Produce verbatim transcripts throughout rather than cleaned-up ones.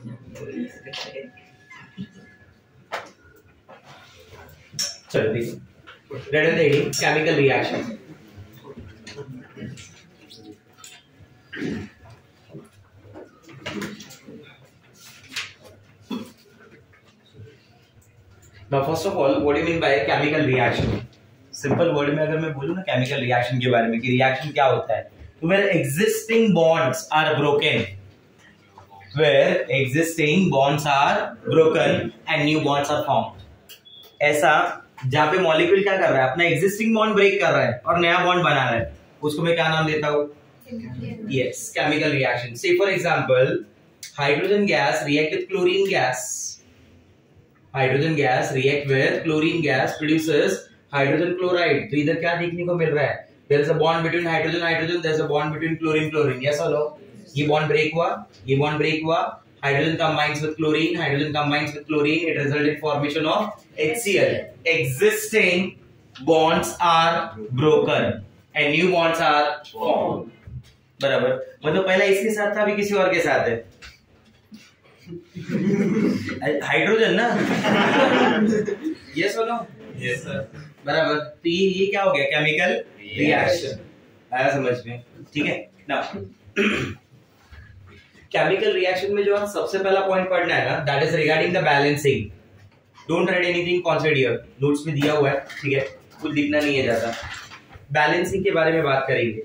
चलो read chemical reaction. Now first of all, what do you mean by chemical reaction? Simple word में अगर मैं बोलूं ना केमिकल रिएक्शन के बारे में कि रिएक्शन क्या होता है, तो where existing bonds are broken, where existing bonds are broken and new bonds are formed. ऐसा जहां पे मॉलिक्यूल क्या कर रहा है, अपना एग्जिस्टिंग बॉन्ड ब्रेक कर रहा है और नया बॉन्ड बना रहा है, उसको मैं क्या नाम देता हूं? Yes, chemical reaction. Say for example hydrogen gas react with chlorine gas, hydrogen gas react with chlorine gas produces hydrogen chloride. तो इधर क्या देखने को मिल रहा है? There is a bond between hydrogen hydrogen, there is a bond between chlorine chlorine. Yes और no? ये बॉन्ड ब्रेक हुआ, ये बॉन्ड ब्रेक हुआ, hydrogen combines with chlorine, hydrogen combines with chlorine, it results in formation of H C l. Existing bonds are broken and new bonds are formed. बराबर, मतलब पहला इसके साथ था, अभी किसी और के साथ है। हाइड्रोजन ना? यस और नो? Yes sir. बराबर, तो ये ये क्या हो गया? Chemical reaction. आया समझ में? ठीक है ना? केमिकल रिएक्शन में जो है सबसे पहला पॉइंट पढ़ना है ना, that is regarding the balancing. Don't write anything concept here, notes में दिया हुआ है, ठीक है, कुछ लिखना नहीं है ज्यादा। बैलेंसिंग के बारे में बात करेंगे।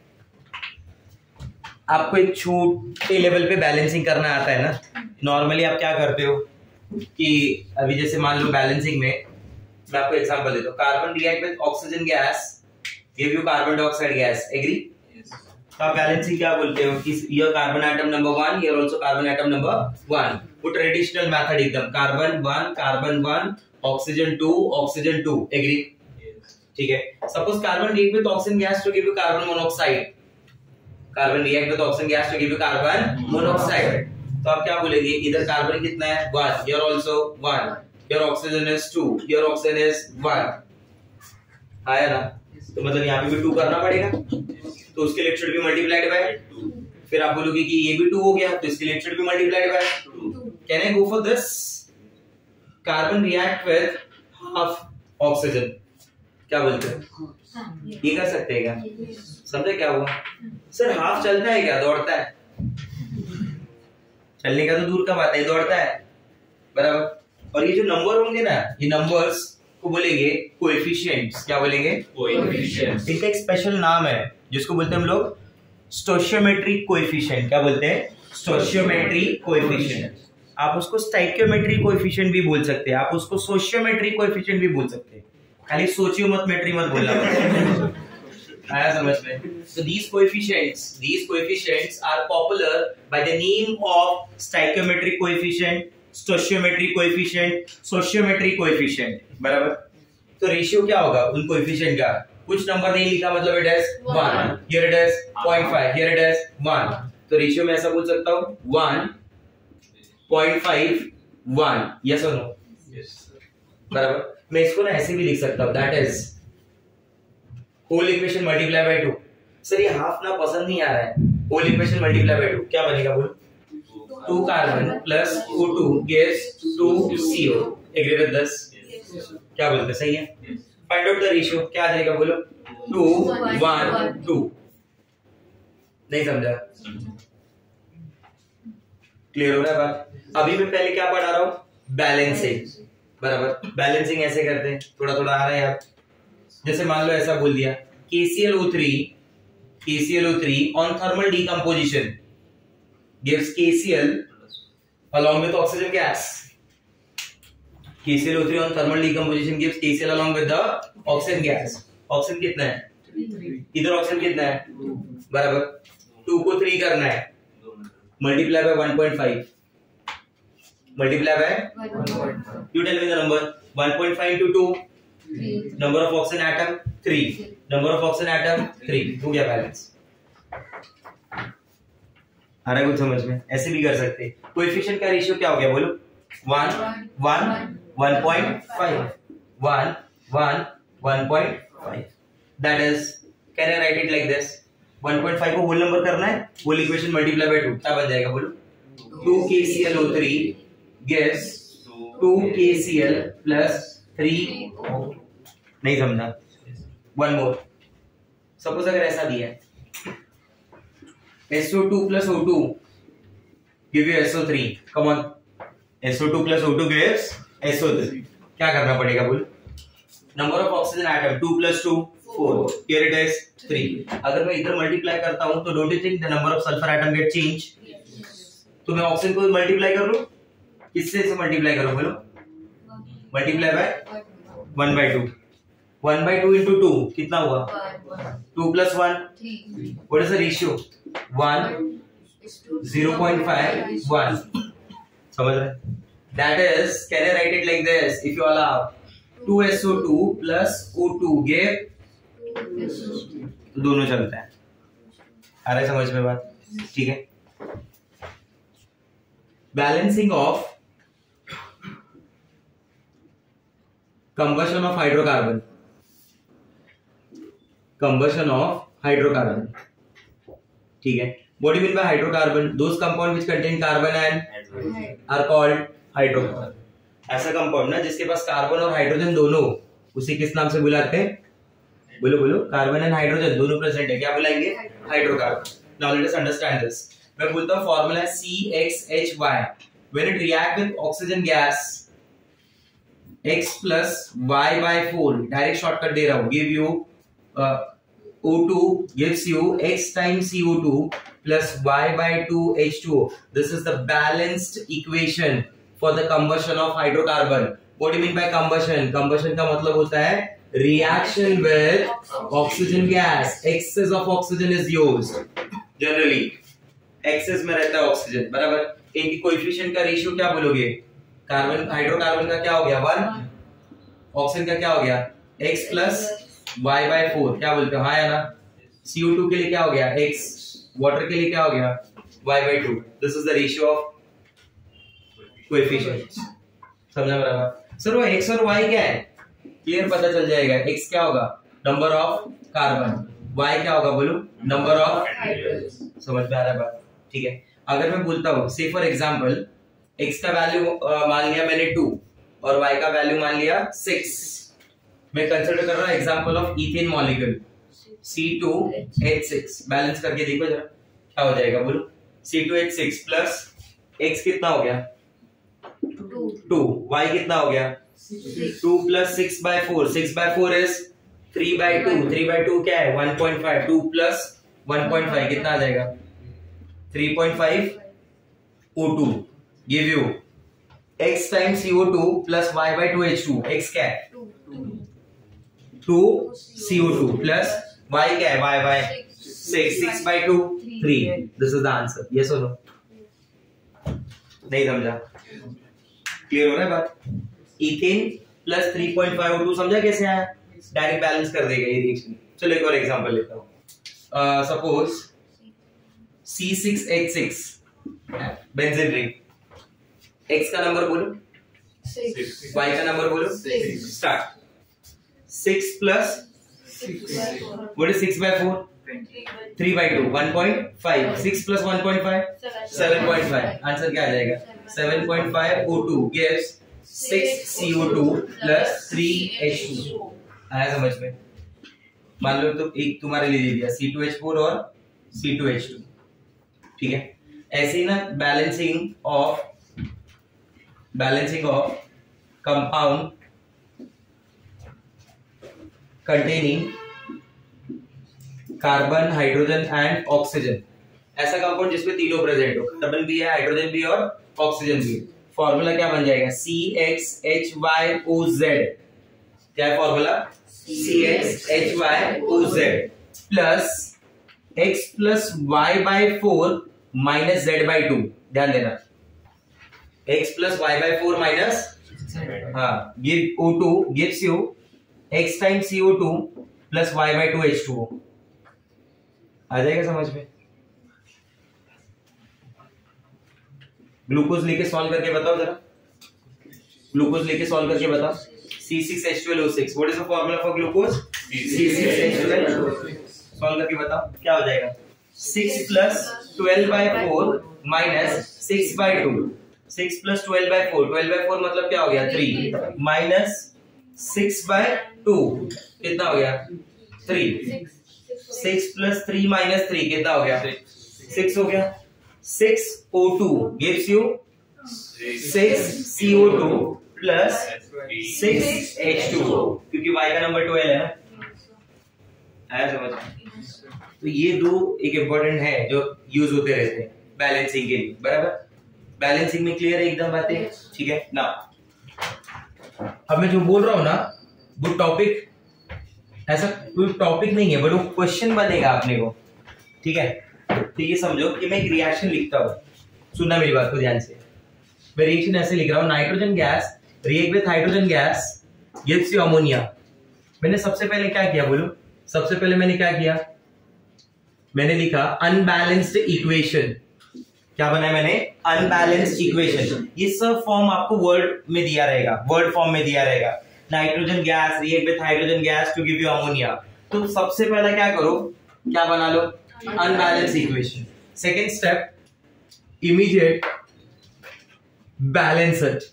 आपको एक छोटे लेवल पे बैलेंसिंग करना आता है ना। नॉर्मली आप क्या करते हो कि अभी जैसे मान लो बैलेंसिंग में मैं आपको एग्जांपल देता हूँ, carbon react with oxygen gas give you carbon dioxide gas, agree? तो आप बैलेंसिंग क्या बोलते हो कि ये carbon atom number one, here also carbon atom number one. वो ट्रेडिशनल मेथड एकदम, carbon one carbon one oxygen two oxygen two, agree? ठीक है। Suppose carbon react with oxygen gas to give you carbon monoxide, carbon react with oxygen gas to give you carbon monoxide. तो आप क्या बोलेंगे? इधर carbon कितना है? One, here also one, here oxygen is two, here oxygen is one. आया ना? तो मतलब यहाँ पे भी टू करना पड़ेगा, तो उसके लिए should be multiplied by two. फिर आप बोलोगे कि ये भी टू हो गया, तो इसके लिए should be multiplied by two. Can I go for this? Carbon react with half oxygen, क्या बोलते हैं? ये कर सकते हैं क्या? समझे क्या हुआ? सर हाफ चलता है क्या? दौड़ता है? चलने का तो दूर का बात है, दौड़ता है, बराबर। और ये जो नंबर होंगे ना, ये नंबर्स को बोलेंगे कोएफिशिएंट्स। क्या बोलेंगे? कोएफिशिएंट्स। इनका एक स्पेशल नाम है जिसको बोलते हैं हम लोग स्टोइचियोमेट्रिक कोएफिशिएंट। क्या बोलते हैं? Stoichiometric coefficient. आप उसको स्टाइकियोमेट्रिक कोएफिशिएंट भी बोल सकते हैं, आप उसको सोशियोमेट्रिक कोएफिशिएंट भी बोल सकते हैं। खाली सोचियो मत, मेट्री मत बोलना। आया समझ में? So these coefficients, these coefficients are popular by the name of stoichiometric coefficient, stoichiometric coefficient, sociometric coefficient, बराबर। तो रेशियो क्या होगा उन कोएफिशिएंट का? कुछ नंबर नहीं लिखा मतलब it is one, here it is zero point five, here it is one. तो रेशियो में ऐसा बोल सकता हूँ one point five one, yes और नो? यस बराबर। मैं इसको ना ऐसे भी लिख सकता हूँ, that is whole equation multiply by two. Sir ये हाफ ना पसंद नहीं आ रहा है, whole equation multiply by two क्या बनेगा? बोलो, two carbon plus O two gives two C O, agree with this? क्या बोलते? सही है। फाइंड आउट द रेशियो, क्या आ जाएगा? बोलो, टू वन टू। नहीं समझा? क्लियर हो रहा है बात? अभी मैं पहले क्या पढ़ा रहा हूँ? बैलेंसिंग, बराबर। बैलेंसिंग ऐसे करते हैं, थोड़ा थोड़ा आ रहा है यार। जैसे मान लो ऐसा बोल दिया के C L O three, K C L O three on thermal decomposition gives K C l along with oxygen gas. K C l O three on thermal decomposition gives K C l along with the oxygen gas. Oxygen कितना है? इधर oxygen कितना है? बराबर। To को three करना है, multiply by one point five, multiply by you tell me the number. One point five two two, number of oxygen atom three, number of oxygen atom three, हो गया बैलेंस। आ रहा है कुछ समझ में? ऐसे भी कर सकते हैं। कोएफिशिएंट का रेशियो क्या हो गया? बोलो, one one one point five, one one one point five. That is, can I write it like this? One point five को होल नंबर करना है, whole equation multiply by two, क्या बन जाएगा? बोलो, two K C L O three gives two K C L plus three, नहीं समझा, one more. Suppose अगर ऐसा दिया है S O two plus O two give you S O three, come on, S O two plus O two gives S O three, क्या करना पड़ेगा बोल? Number of oxygen atom two plus two four, here it is three. अगर मैं इधर multiply करता हूं तो don't you think the number of sulphur atom get change? तो मैं ऑक्सीजन को मल्टीप्लाई कर लूं, किससे से मल्टीप्लाई करूं बोलो? Multiply by one by two, one by two into two कितना हुआ? Two plus one, what is the ratio? One, zero point five, one. समझ रहे? That is, can I write it like this? If you allow to S O two plus O two give, तो दोनों चलता है। आ रहा है समझ में बात? ठीक है। Balancing of combustion of hydrocarbon, combustion of hydrocarbon, ठीक है। What do you mean by hydrocarbon? Those compounds which contain carbon and are called hydrocarbon. ऐसा कंपाउंड ना जिसके पास कार्बन और हाइड्रोजन दोनों, उसे किस नाम से बुलाते हैं? बोलो बोलो, कार्बन एंड हाइड्रोजन दोनों प्रेजेंट है, क्या बुलाएंगे? Hydrocarbon. Now let us understand this. मैं बोलता हूं फॉर्मूला है C X H Y, when it react with oxygen gas X plus Y by four, direct shortcut दे रहा हूं, give you O two gives you X times C O two plus Y by two H two O. This is the balanced equation for the combustion of hydrocarbon. What do you mean by combustion? Combustion का मतलब होता है reaction with oxygen gas. Excess of oxygen is used. Generally, excess में रहता है oxygen, बराबर। इनकी coefficient का रेशियो क्या बोलोगे? कार्बन हाइड्रोकार्बन का क्या हो गया? वन, ऑक्सीजन का क्या हो गया? X plus Y by four, क्या बोलते हो? हाँ या ना? C O टू के लिए क्या हो गया? X, वाटर के लिए क्या हो गया? Y by two. This is the ratio of coefficients. समझा बराबर? सर वो X और Y क्या है? क्लियर पता चल जाएगा। X क्या होगा? नंबर ऑफ कार्बन, Y क्या होगा बोलो? Number of hydrogen. समझ में आ रहा है बात? ठीक है। अगर मैं बोलता हूँ से फॉर एग्जांपल X का वैल्यू मान लिया मैंने टू और Y का वैल्यू मान लिया सिक्स, मैं कंसीडर कर रहा हूँ example of ethane molecule C two H six, balance करके देखो जरा क्या हो जाएगा बोलो? C two H six plus X कितना हो गया? टू, Y कितना हो गया? Two plus six by four, six by four is three by two, three by two क्या है? One point five, two plus one point five कितना आ जाएगा? Three point five O two give you X times C O two plus Y by two H two. X क्या है? Two C O two plus Y क्या है? Y by six, six by two three. This is the answer. Yes और no? नहीं समझा? Clear हो रहा है बात? Ethane plus three point five O two समझा कैसे आया? डायरेक्ट बैलेंस कर देगा ये रिएक्शन। चलो एक और एग्जांपल लेता हूं। Suppose C six H six benzene ring, X का नंबर बोलो, Y का नंबर बोलो, start. Six plus what is six by four? Three by two, one point five, six plus one point five, seven point five. Answer क्या आ जाएगा? Seven point five O two gives six C O two plus three H two. आया समझ में? मान लो तो एक तुम्हारे लिए दे दिया C टू H फोर और C टू H टू, ठीक है। ऐसे ही ना balancing of balancing of compound containing carbon, hydrogen and oxygen, ऐसा कंपाउंड जिसमें तीनों प्रेजेंट हो, कार्बन भी है, हाइड्रोजन भी है और ऑक्सीजन भी है। फॉर्मूला क्या बन जाएगा? C X H Y O Z। क्या है formula? C X H Y O Z plus X plus Y by four minus Z by two. ध्यान देना, X plus Y by four minus, हाँ, give O two gives you X times C O two plus Y by two H two O। आ जाएगा समझ में? Glucose लेके solve करके बताओ जरा, ग्लूकोज लेके सॉल्व करके बताओ। C six H twelve O six, what is the formula for glucose? C six H twelve. Solve करके बताओ क्या हो जाएगा? Six plus twelve by four minus six by two, six plus twelve by four, twelve by four मतलब क्या हो गया three, minus six by two कितना हो गया three, six plus three minus three कितना हो गया सिक्स हो गया, six O two gives you six C O two plus six H two O, क्योंकि y का नंबर ट्वेल्व है ना, आया समझ। तो ये दो एक इंपॉर्टेंट है जो यूज होते रहते हैं बैलेंसिंग के लिए, बराबर। बैलेंसिंग में क्लियर है एकदम बातें, ठीक है ना। अब मैं जो बोल रहा हूं ना वो टॉपिक ऐसा कोई टॉपिक नहीं है, बट वो क्वेश्चन बनेगा अपने को, ठीक है। तो ये समझो कि मैं एक रिएक्शन लिखता हूं, सुनना मेरी बात को ध्यान से। मैं रिएक्शन ऐसे लिख रहा हूं, nitrogen gas react with hydrogen gas gives you ammonia. मैंने सबसे पहले क्या किया बोलो, सबसे पहले मैंने क्या किया, मैंने लिखा अनबैलेंस्ड इक्वेशन। क्या बनाया मैंने, अनबैलेंस्ड इक्वेशन। ये सब फॉर्म आपको वर्ड में दिया रहेगा, वर्ड फॉर्म में दिया रहेगा। Nitrogen gas react with hydrogen gas to give you ammonia. तो सबसे पहले क्या करो, क्या बना लो, unbalanced equation. Second step, immediate balance it.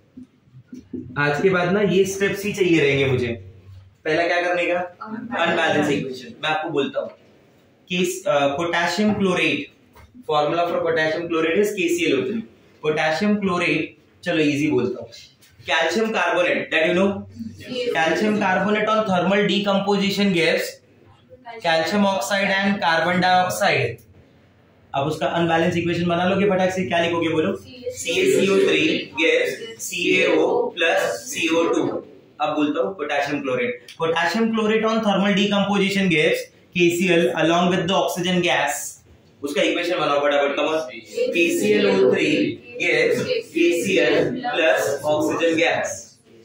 आज के बाद ना ये स्टेप्स ही चाहिए रहेंगे मुझे। पहला क्या करने का, अनबैलेंस इक्वेशन। मैं आपको बोलता हूं कि potassium chlorate, formula for potassium chlorate is K C L O three. Potassium chlorate, चलो इजी बोलता हूं, calcium carbonate, that you know, calcium carbonate on thermal decomposition gives calcium oxide and carbon dioxide. अब उसका unbalance equation बना लोगे फटाक से, क्या लिखोगे बोलो, C A C O three gives C A O plus C O two. अब बोलता हूं potassium chlorate, potassium chlorate on thermal decomposition gives K C L along with the oxygen gas। उसका इक्वेशन बनाओ फटाफट, come on, K C L O three gives K C L plus oxygen gas,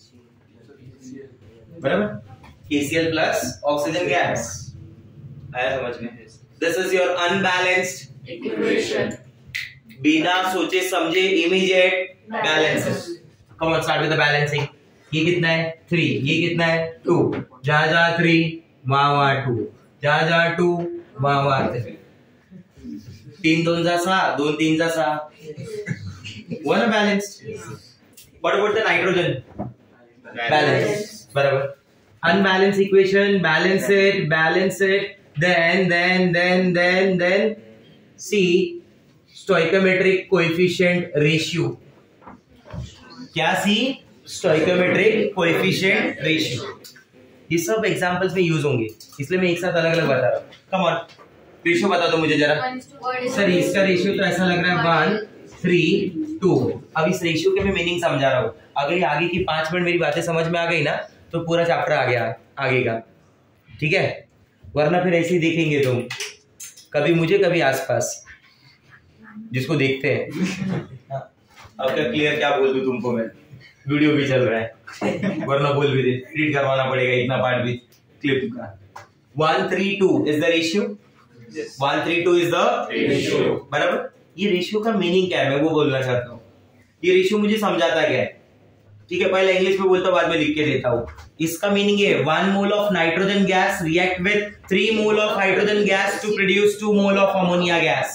बराबर, K C L plus oxygen gas। आया समझ में? This is your unbalanced equation। बिना सोचे समझे immediate balance. Come on, start with the balancing. ये कितना है थ्री, ये कितना है टू, जहां जहां थ्री वहां वहां टू, जहां जहां टू वहां वहां थ्री, तीन दोन जा सहा, दोन तीन जा सहा, one balanced. What about the nitrogen, balance, बराबर। Unbalance equation, balance it, balance it, then then then then then see stoichiometric coefficient ratio। क्या सी, stoichiometric coefficient ratio। ये सब एग्जांपल्स में यूज होंगे, इसलिए मैं एक साथ अलग अलग बता रहा हूँ। कम ऑन, रेशियो बता दो मुझे जरा। सर इसका रेशियो तो ऐसा लग रहा है वन थ्री टू। अब इस रेशियो के मैं मीनिंग समझा रहा हूँ। अगर ये आगे की पांच मिनट मेरी बातें समझ में आ गई ना तो पूरा चैप्टर आ गया आगे का, ठीक है। वरना फिर ऐसे ही देखेंगे तुम, कभी मुझे कभी आसपास, जिसको देखते हैं। अब क्या क्लियर, क्या बोल दूं तुमको मैं, वीडियो भी चल रहा है, वरना बोल भी दे, रीड करवाना पड़ेगा इतना पार्ट भी क्लिप का। One three two is the ratio, one three two is the ratio, बराबर। ये रेशियो का मीनिंग क्या है मैं वो बोलना चाहता हूँ। ये रेशियो मुझे समझाता क्या है, ठीक है, पहले इंग्लिश में बोलता हूँ बाद में लिख के देता हूँ। इसका मीनिंग है one mole of nitrogen gas react with three mole of hydrogen gas to produce two mole of ammonia gas.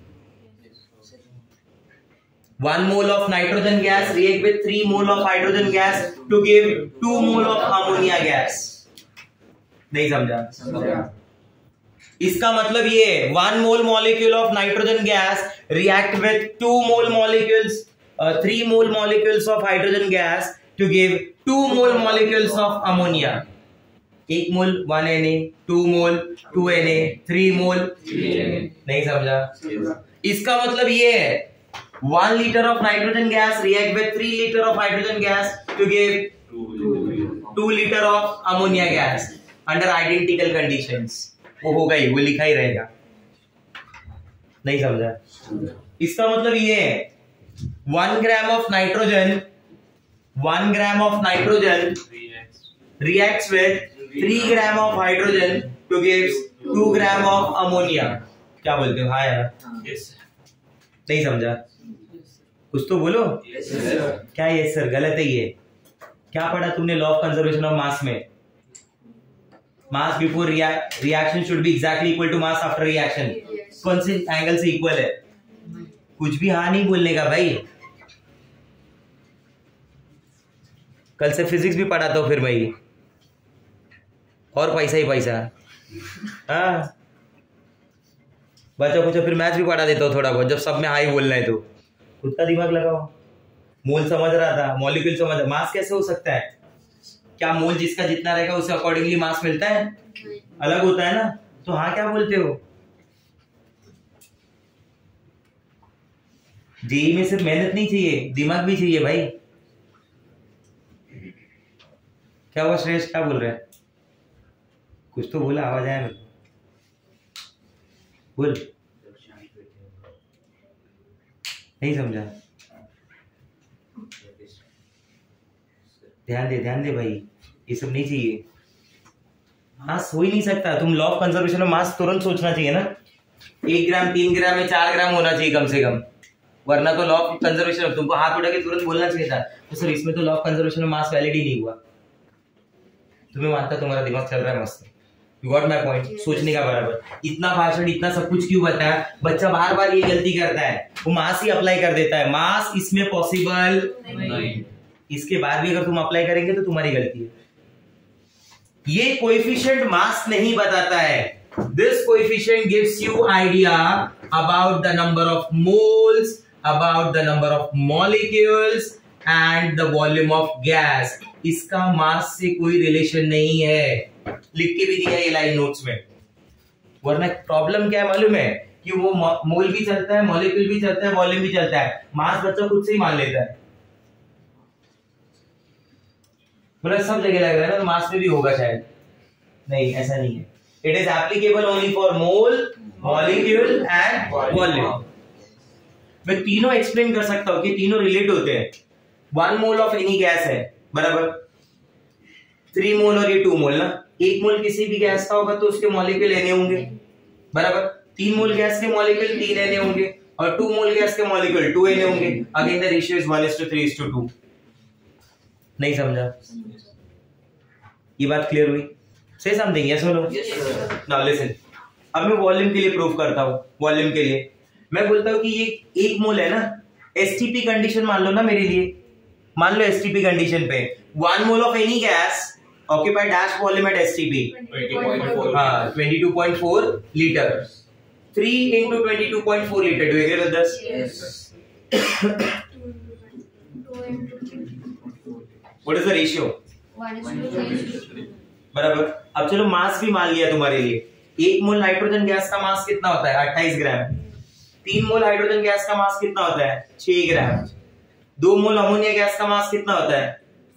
One mole of nitrogen gas react with three mole of hydrogen gas to give two mole of ammonia gas. नहीं समझा? इसका मतलब ये one mole molecule of nitrogen gas react with two mole molecules Uh, three mole molecules of hydrogen gas to give two mole molecules of ammonia। एक mole one N A, two mole two N A, three mole नहीं समझा? इसका मतलब ये है one litre of nitrogen gas react with three litre of hydrogen gas to give two litre of ammonia gas under identical conditions. वो होगा ही, वो लिखा ही रहेगा। नहीं समझा? इसका मतलब ये है one gram of nitrogen, one gram of nitrogen reacts with three gram of hydrogen to gives two gram of ammonia. क्या बोलते हो? हाँ यार, yes। नहीं समझा? कुछ तो बोलो। yes, क्या ये सर गलत है? ये क्या पढ़ा तुमने law of conservation of mass में? Mass before reaction should be exactly equal to mass after reaction. कौन से एंगल से इक्वल है? कुछ भी हाँ नहीं बोलने का भाई। कल से फिजिक्स भी पढ़ाता हूँ फिर भाई, और पैसा ही पैसा। हाँ बच्चों कुछ फिर मैथ्स भी पढ़ा देता हूँ थोड़ा बहुत, जब सब में हाँ ही बोलना है तो। खुद का दिमाग लगाओ। मोल समझ रहा था, मॉलिक्यूल समझ, मास कैसे हो सकता है? क्या मोल जिसका जितना रहेगा उसे अकॉर्डिंगली मास मिलता है? अलग होता है ना। तो हाँ क्या बोलते हो? जेई में सिर्फ मेहनत नहीं चाहिए, दिमाग भी चाहिए भाई। क्या हुआ श्रेष्ठ, क्या बोल रहे हैं? कुछ तो बोला, आवाज आया मेरे को, बोल। नहीं समझा, ध्यान दे ध्यान दे भाई, ये सब नहीं चाहिए। मास हो ही नहीं सकता। तुम लॉ ऑफ कंजर्वेशन में मास तुरंत सोचना चाहिए ना, एक ग्राम तीन ग्राम में चार ग्राम होना चाहिए कम से कम, वरना तो लॉ ऑफ कंजर्वेशन तुमको हाथ उठा के तुरंत बोलना चाहिए था तो सर इसमें तो लॉ ऑफ कंजर्वेशन में मास वैलिड ही नहीं हुआ। तुम्हें मानता तुम्हारा दिमाग चल रहा है मस्त, यू गॉट माय पॉइंट। सोचने का बराबर। इतना भाषण इतना सब कुछ क्यों बताया? बच्चा बार बार ये गलती करता है, वो मास ही अप्लाई कर देता है। मास इसमें पॉसिबल नहीं। इसके बाद भी अगर तुम अप्लाई करेंगे तो तुम्हारी गलती है। ये कोएफिशिएंट मास नहीं बताता है। This coefficient gives you idea about the number of moles, about the number of molecules and the volume of gas. इसका मास से कोई रिलेशन नहीं है। लिख के भी दिया ये लाइन नोट्स में। वरना प्रॉब्लम क्या है मालूम है कि वो मोल भी चलता है, मॉलिक्यूल भी चलता है, वॉल्यूम भी चलता है, मास बच्चा खुद से ही मान लेता है। मतलब सब जगह लग रहा है ना, मास में भी होगा शायद। नहीं, ऐसा नहीं है। It is applicable only for mole, molecule and volume. मैं तीनों एक्सप्लेन कर सकता हूं कि तीनों रिलेट होते हैं। One mole of any gas है बराबर, थ्री मोल और ये टू मोल ना। एक मोल किसी भी गैस का होगा तो उसके मॉलिक्यूल एन होंगे बराबर। तीन मोल गैस के मॉलिक्यूल तीन एन होंगे और टू मोल गैस के मॉलिक्यूल टू एन होंगे। Again the ratio is one is to three is to two. नहीं समझा? ये बात क्लियर हुई? से समथिंग यस और नो? नाउ लिसन, अब मैं वॉल्यूम के लिए प्रूफ करता हूं। वॉल्यूम के लिए मैं बोलता हूं कि ये एक मोल है ना, एसटीपी कंडीशन मान लो ना मेरे लिए। मान लो एसटीपी कंडीशन पे one mole of any gas occupy dash volume at STP हाँ twenty two point four litre. Three into twenty two point four litre. Do you agree with this? Yes. What is the ratio? बराबर। अब चलो मास भी मान लिया तुम्हारे लिए। एक मोल नाइट्रोजन गैस का मास कितना होता है? अट्ठाईस ग्राम। तीन मोल हाइड्रोजन गैस का मास कितना होता है? छह ग्राम। दो मोल अमोनिया गैस का मास कितना होता है?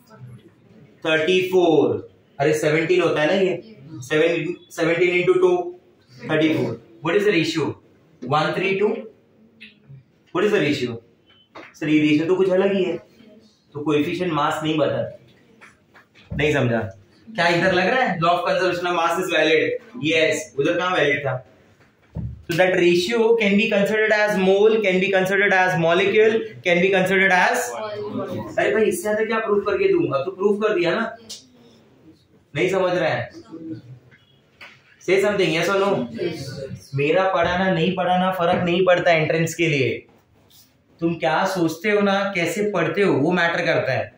चौंतीस। अरे सत्रह होता है ना ये। Seventeen into two thirty four. What is the ratio? One three two. What is the ratio? Sir ये रेशियो तो कुछ अलग ही है। तो कोएफिशिएंट मास नहीं बता। नहीं समझा? क्या इधर लग रहा है law of conservation of mass is valid? Yes. उधर कहां वैलिड था? So that ratio can be considered as mole, can be considered as molecule, can be considered as अरे भाई इससे ज्यादा क्या प्रूफ करके दूं? अब तो प्रूफ कर दिया ना। नहीं समझ रहे हैं? Say something, yes or no? मेरा पढ़ाना नहीं पढ़ाना फर्क नहीं पड़ता एंट्रेंस के लिए। तुम क्या सोचते हो ना, कैसे पढ़ते हो, वो मैटर करता है।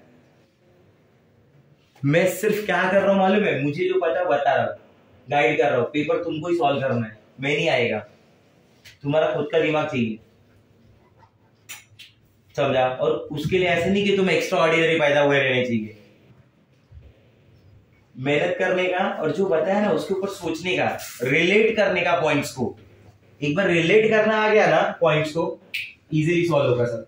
मैं सिर्फ क्या कर रहा हूं मालूम है? मुझे जो पता बता रहा हूं, गाइड कर रहा हूं। पेपर तुमको ही सॉल्व करना है, मैं नहीं आएगा। तुम्हारा खुद का दिमाग चाहिए, समझा? और उसके लिए ऐसे नहीं कि तुम एक्स्ट्रा ऑर्डिनरी पैदा हुए रहने चाहिए। मेहनत करने का और जो बताया ना उसके ऊपर सोचने का, रिलेट करने का पॉइंट्स को। एक बार रिलेट करना आ गया ना पॉइंट्स को, इजीली सॉल्व होगा सब।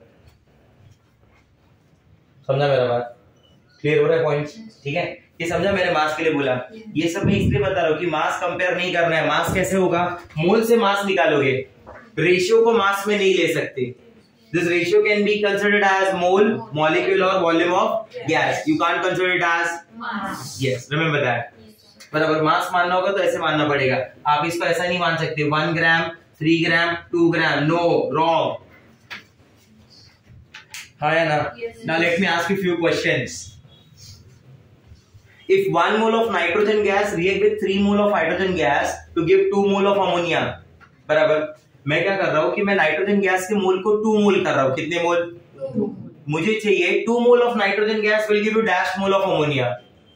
समझा मेरा बात? क्लियर हो रहा है पॉइंट्स? ठीक है, ये समझा? मैंने मास के लिए बोला। ये सब मैं इसलिए बता रहा हूं कि मास कंपेयर नहीं करना है। मास कैसे होगा? मोल से मास निकालोगे, रेशियो को मास में नहीं ले सकते। This ratio can be considered as mole, molecule और volume of gas. You can't consider it as mass. Yes, remember that. बराबर। मास मानना होगा तो ऐसे मानना पड़ेगा। आप इसको ऐसा नहीं मान सकते one gram, three gram, two gram. No, wrong. हाँ या ना? Now let me ask you few questions. If one mole of nitrogen gas react with three mole of hydrogen gas to give two mole of ammonia, बराबर। मैं क्या कर रहा हूँ कि मैं नाइट्रोजन गैस के मोल को टू मोल कर रहा हूँ। कितने मोल? मुझे चाहिए two mole of nitrogen gas will give you dash mole of ammonia.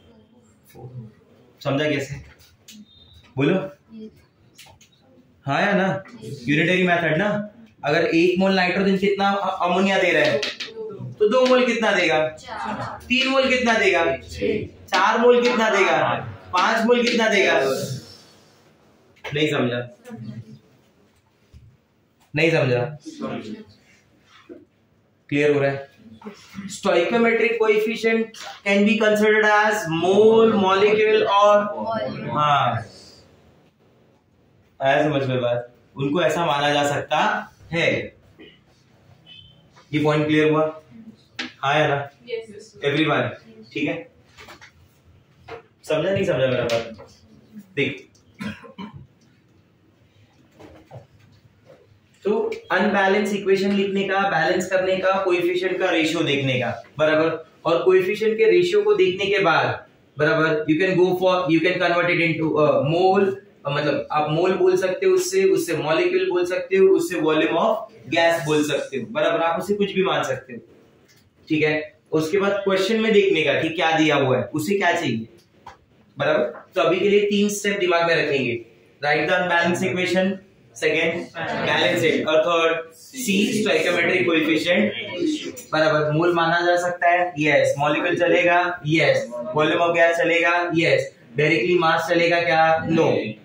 समझा कैसे? बोलो हाँ या ना? यूनिटरी मेथड ना। अगर एक मोल नाइट्रोजन कितना अमोनिया दे रहा है तो दो मोल कितना देगा? तीन मोल कितना देगा? चार मोल कितना देगा? पांच मोल कितना देगा? नहीं समझा? नहीं समझा? क्लियर हो रहा है? Stoichiometric coefficient can be considered as mole, molecule और हाँ आया समझ में बात? उनको ऐसा माना जा सकता है। ये पॉइंट क्लियर हुआ? हाँ या ना? एवरीवन ठीक है? समझा नहीं समझा मेरा बात? देख तो अनबैलेंस इक्वेशन लिखने का, बैलेंस करने का, कोएफिशिएंट का रेशियो देखने का, बराबर। और कोएफिशिएंट के रेशियो को देखने के बाद बराबर you can go for, you can convert it into mole, मतलब आप मोल बोल सकते हो उससे, उससे मॉलिक्यूल बोल सकते हो, उससे वॉल्यूम ऑफ गैस बोल सकते हो, बराबर। आप उसे कुछ भी मान सकते हो, ठीक है। उसके बाद क्वेश्चन में देखने का कि क्या दिया हुआ है, उसे क्या चाहिए, बराबर। तो अभी के लिए तीन स्टेप दिमाग में रखेंगे। Write the unbalance equation, second balance it, और थर्ड सी स्टोइकियोमेट्रिक कोएफिशिएंट, बराबर। मोल माना जा सकता है, यस। मॉलिक्यूल चलेगा, यस। वॉल्यूम ऑफ गैस चलेगा, यस। डायरेक्टली मास चलेगा क्या? No.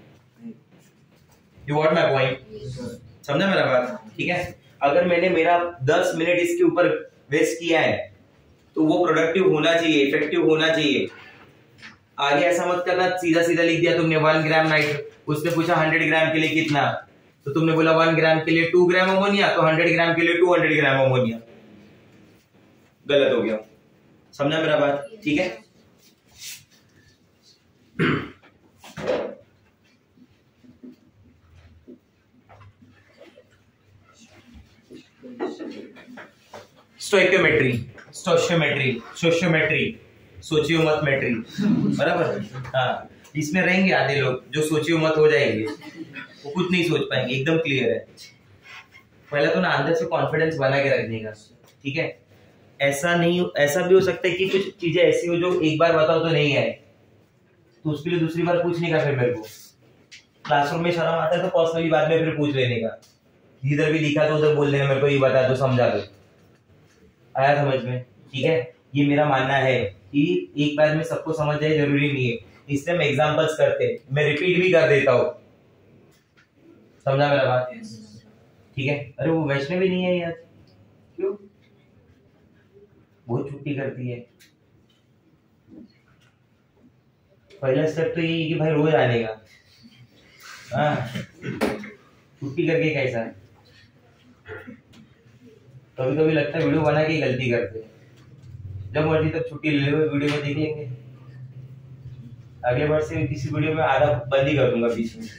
You got my point? समझा मेरा बात? ठीक है। अगर मैंने मेरा दस मिनट इसके ऊपर वेस्ट किया है तो वो प्रोडक्टिव होना चाहिए, इफेक्टिव होना चाहिए। आगे ऐसा मत करना सीधा सीधा लिख दिया तुमने वन ग्राम नाइट, उसने पूछा हंड्रेड ग्राम के लिए कितना, तो तुमने बोला वन ग्राम के लिए टू ग्राम अमोनिया, तो हंड्रेड ग्राम के लिए टू हंड्रेड ग्राम अमोनिया। गलत हो गया। समझा मेरा बात? ठीक है। स्टोइकियोमेट्री, स्टोशियोमेट्री, सोशियोमेट्री, सोचियो मत मेट्री, बराबर। हाँ, इसमें रहेंगे आधे लोग जो सोचियो मत हो जाएंगे, वो कुछ नहीं सोच पाएंगे। एकदम क्लियर है। पहले तो ना अंदर से कॉन्फिडेंस बना के रखने का, ठीक है। ऐसा नहीं, ऐसा भी हो सकता है कि कुछ चीजें ऐसी हो जो एक बार बताओ तो नहीं आए, तो उसके लिए दूसरी बार पूछने का। फिर मेरे को क्लासरूम में शर्म आता है तो पर्सनली बाद में फिर पूछ लेने का, इधर भी लिखा तो उधर बोल देना मेरे को ये बता दो, समझा दो। आया समझ में? ठीक है। ये मेरा मानना है कि एक बार में सबको समझ जाए जरूरी नहीं है, इसलिए हम एग्जांपल्स करते, मैं रिपीट भी कर देता हूँ। समझा मेरा बात? ठीक है। अरे वो वैष्णवी नहीं है यार, क्यों? बहुत छुट्टी करती है। पहला स्टेप तो यही कि भाई रोज आने का। हाँ, छुट्टी करके कैसा है? कभी कभी लगता है वीडियो बना के गलती करते हैं। जब मर्जी तक छुट्टी ले लो, वीडियो में देख लेंगे। अगले बार से किसी वीडियो में आधा बंद ही कर दूंगा बीच में।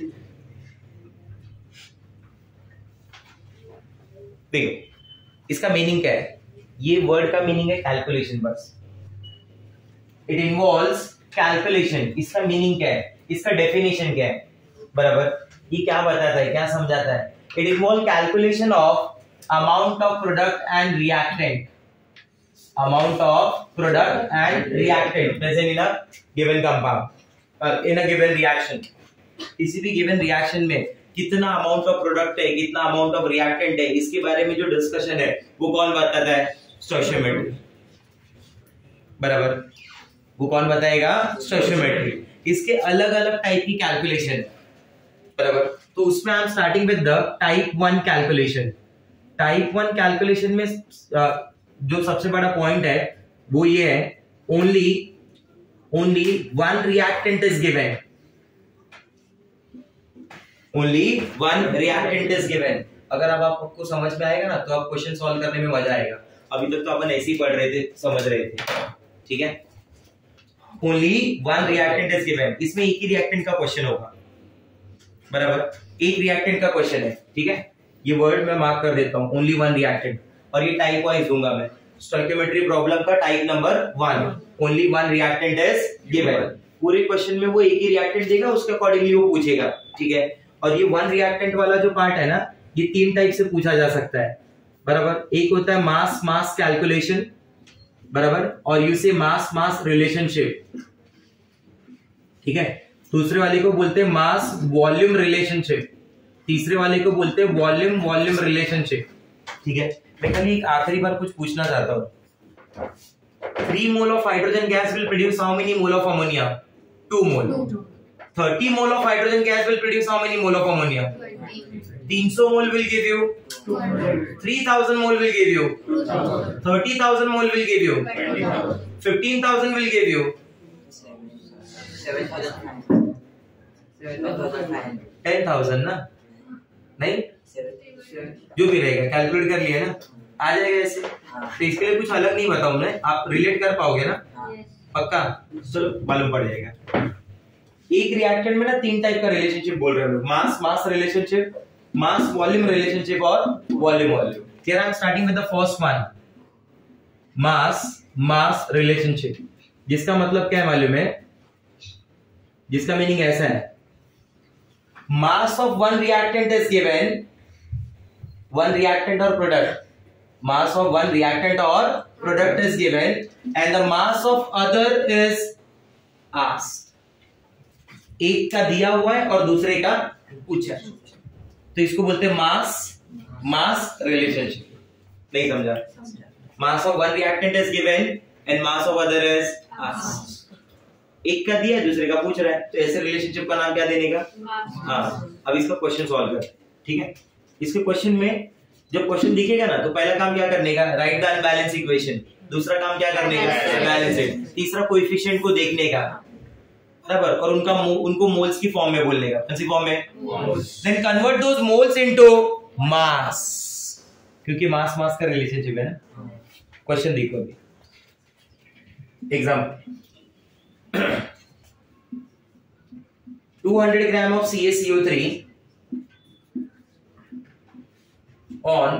देखो इसका मीनिंग क्या है। ये वर्ड का मीनिंग है कैलकुलेशन, बस। It involves calculation. इसका मीनिंग क्या है, इसका डेफिनेशन क्या है, बराबर। ये क्या बताता है, क्या समझाता है? It involve calculation of amount of product and reactant, amount of product and reactant present in a given compound or in a given reaction। किसी भी given reaction में कितना amount of product है, कितना amount of reactant है, इसके बारे में जो डिस्कशन है वो कौन बताता है? स्टोइकियोमेट्री, बराबर। वो कौन बताएगा? स्टोइकियोमेट्री। इसके अलग अलग टाइप की कैलकुलेशन, बराबर। तो उसमें हम starting with the type one calculation. Type one calculation में जो सबसे बड़ा पॉइंट है वो ये है, only only one reactant is given, only one reactant is given. अगर अब आपको समझ में आएगा ना तो आप क्वेश्चन सॉल्व करने में मजा आएगा। अभी तक तो अपन ऐसे ही पढ़ रहे थे, समझ रहे थे, ठीक है। Only one reactant is given. इसमें एक ही रिएक्टेंट का क्वेश्चन होगा, बराबर। एक रिएक्टेंट का क्वेश्चन है, ठीक है। ये वर्ड मैं मार्क कर देता हूं, ओनली वन रिएक्टेंट, और ये टाइप वाइज दूंगा मैं। स्टोइकियोमेट्री प्रॉब्लम का type number one, only one reactant is given. पूरे क्वेश्चन में वो एक ही रिएक्टेंट देगा, उसके अकॉर्डिंगली वो पूछेगा, ठीक है। और ये वन रिएक्टेंट वाला जो पार्ट है ना, ये तीन टाइप से पूछा जा सकता है, बराबर। एक होता है मास मास कैलकुलेशन, बराबर, और यू से मास मास रिलेशनशिप, ठीक है। दूसरे वाले को बोलते हैं मास वॉल्यूम रिलेशनशिप, तीसरे वाले को बोलते हैं वॉल्यूम वॉल्यूम रिलेशनशिप, ठीक है। मैं कल एक आखिरी बार कुछ पूछना चाहता हूं। Three mole of hydrogen gas will produce how many mole of ammonia? Two mole. Thirty mole of hydrogen gas will produce how many mole of ammonia? तीन सौ मोल will give you three thousand mole will give you thirty thousand mole will give you fifteen thousand will give you ten thousand ना, नहीं जो भी रहेगा calculate कर लिया ना, आ जाएगा ऐसे। तो इसके लिए कुछ अलग नहीं बताऊं मैं, आप रिलेट कर पाओगे ना, पक्का? चलो मालूम पड़ जाएगा। एक रिएक्टेंट में ना तीन टाइप का रिलेशनशिप बोल रहे हैं, mass mass relationship, mass volume relationship और volume volume. Here I am starting with the first one, mass mass relationship, जिसका मतलब क्या है मालूम है? जिसका मीनिंग ऐसा है, mass of one reactant is given, one reactant और product, mass of one reactant और product is given and the mass of other is asked. एक का दिया हुआ है और दूसरे का पूछा, तो इसको बोलते हैं मास मास रिलेशनशिप। नहीं समझा? Mass of one reactant is given and mass of other is asked. एक का दिया दूसरे का पूछ रहा है, तो ऐसे रिलेशनशिप का नाम क्या देने का? हाँ। अब इसका क्वेश्चन सॉल्व कर, ठीक है। इसके क्वेश्चन में जब क्वेश्चन दिखेगा ना, तो पहला काम क्या करने का? Write the unbalance equation. दूसरा काम क्या करने का? Balance it. तीसरा कोएफिशिएंट को देखने का, बराबर, और उनका उनको मोल्स की फॉर्म में बोलने का। कौन सी फॉर्म में? Then convert those moles into mass, क्योंकि मास मास का रिलेशनशिप है ना। क्वेश्चन देखो अभी, example, two hundred gram of C a C O three on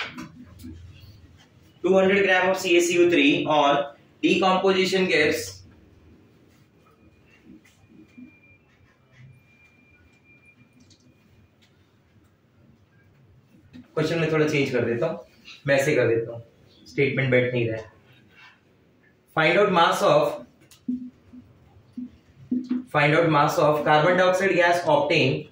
two hundred gram of C a C O three on decomposition gives question में थोड़ा change कर देता हूं, मैं ऐसे कर देता हूं, स्टेटमेंट बैठ नहीं रहा। Find out mass of Find out mass of carbon dioxide gas obtained.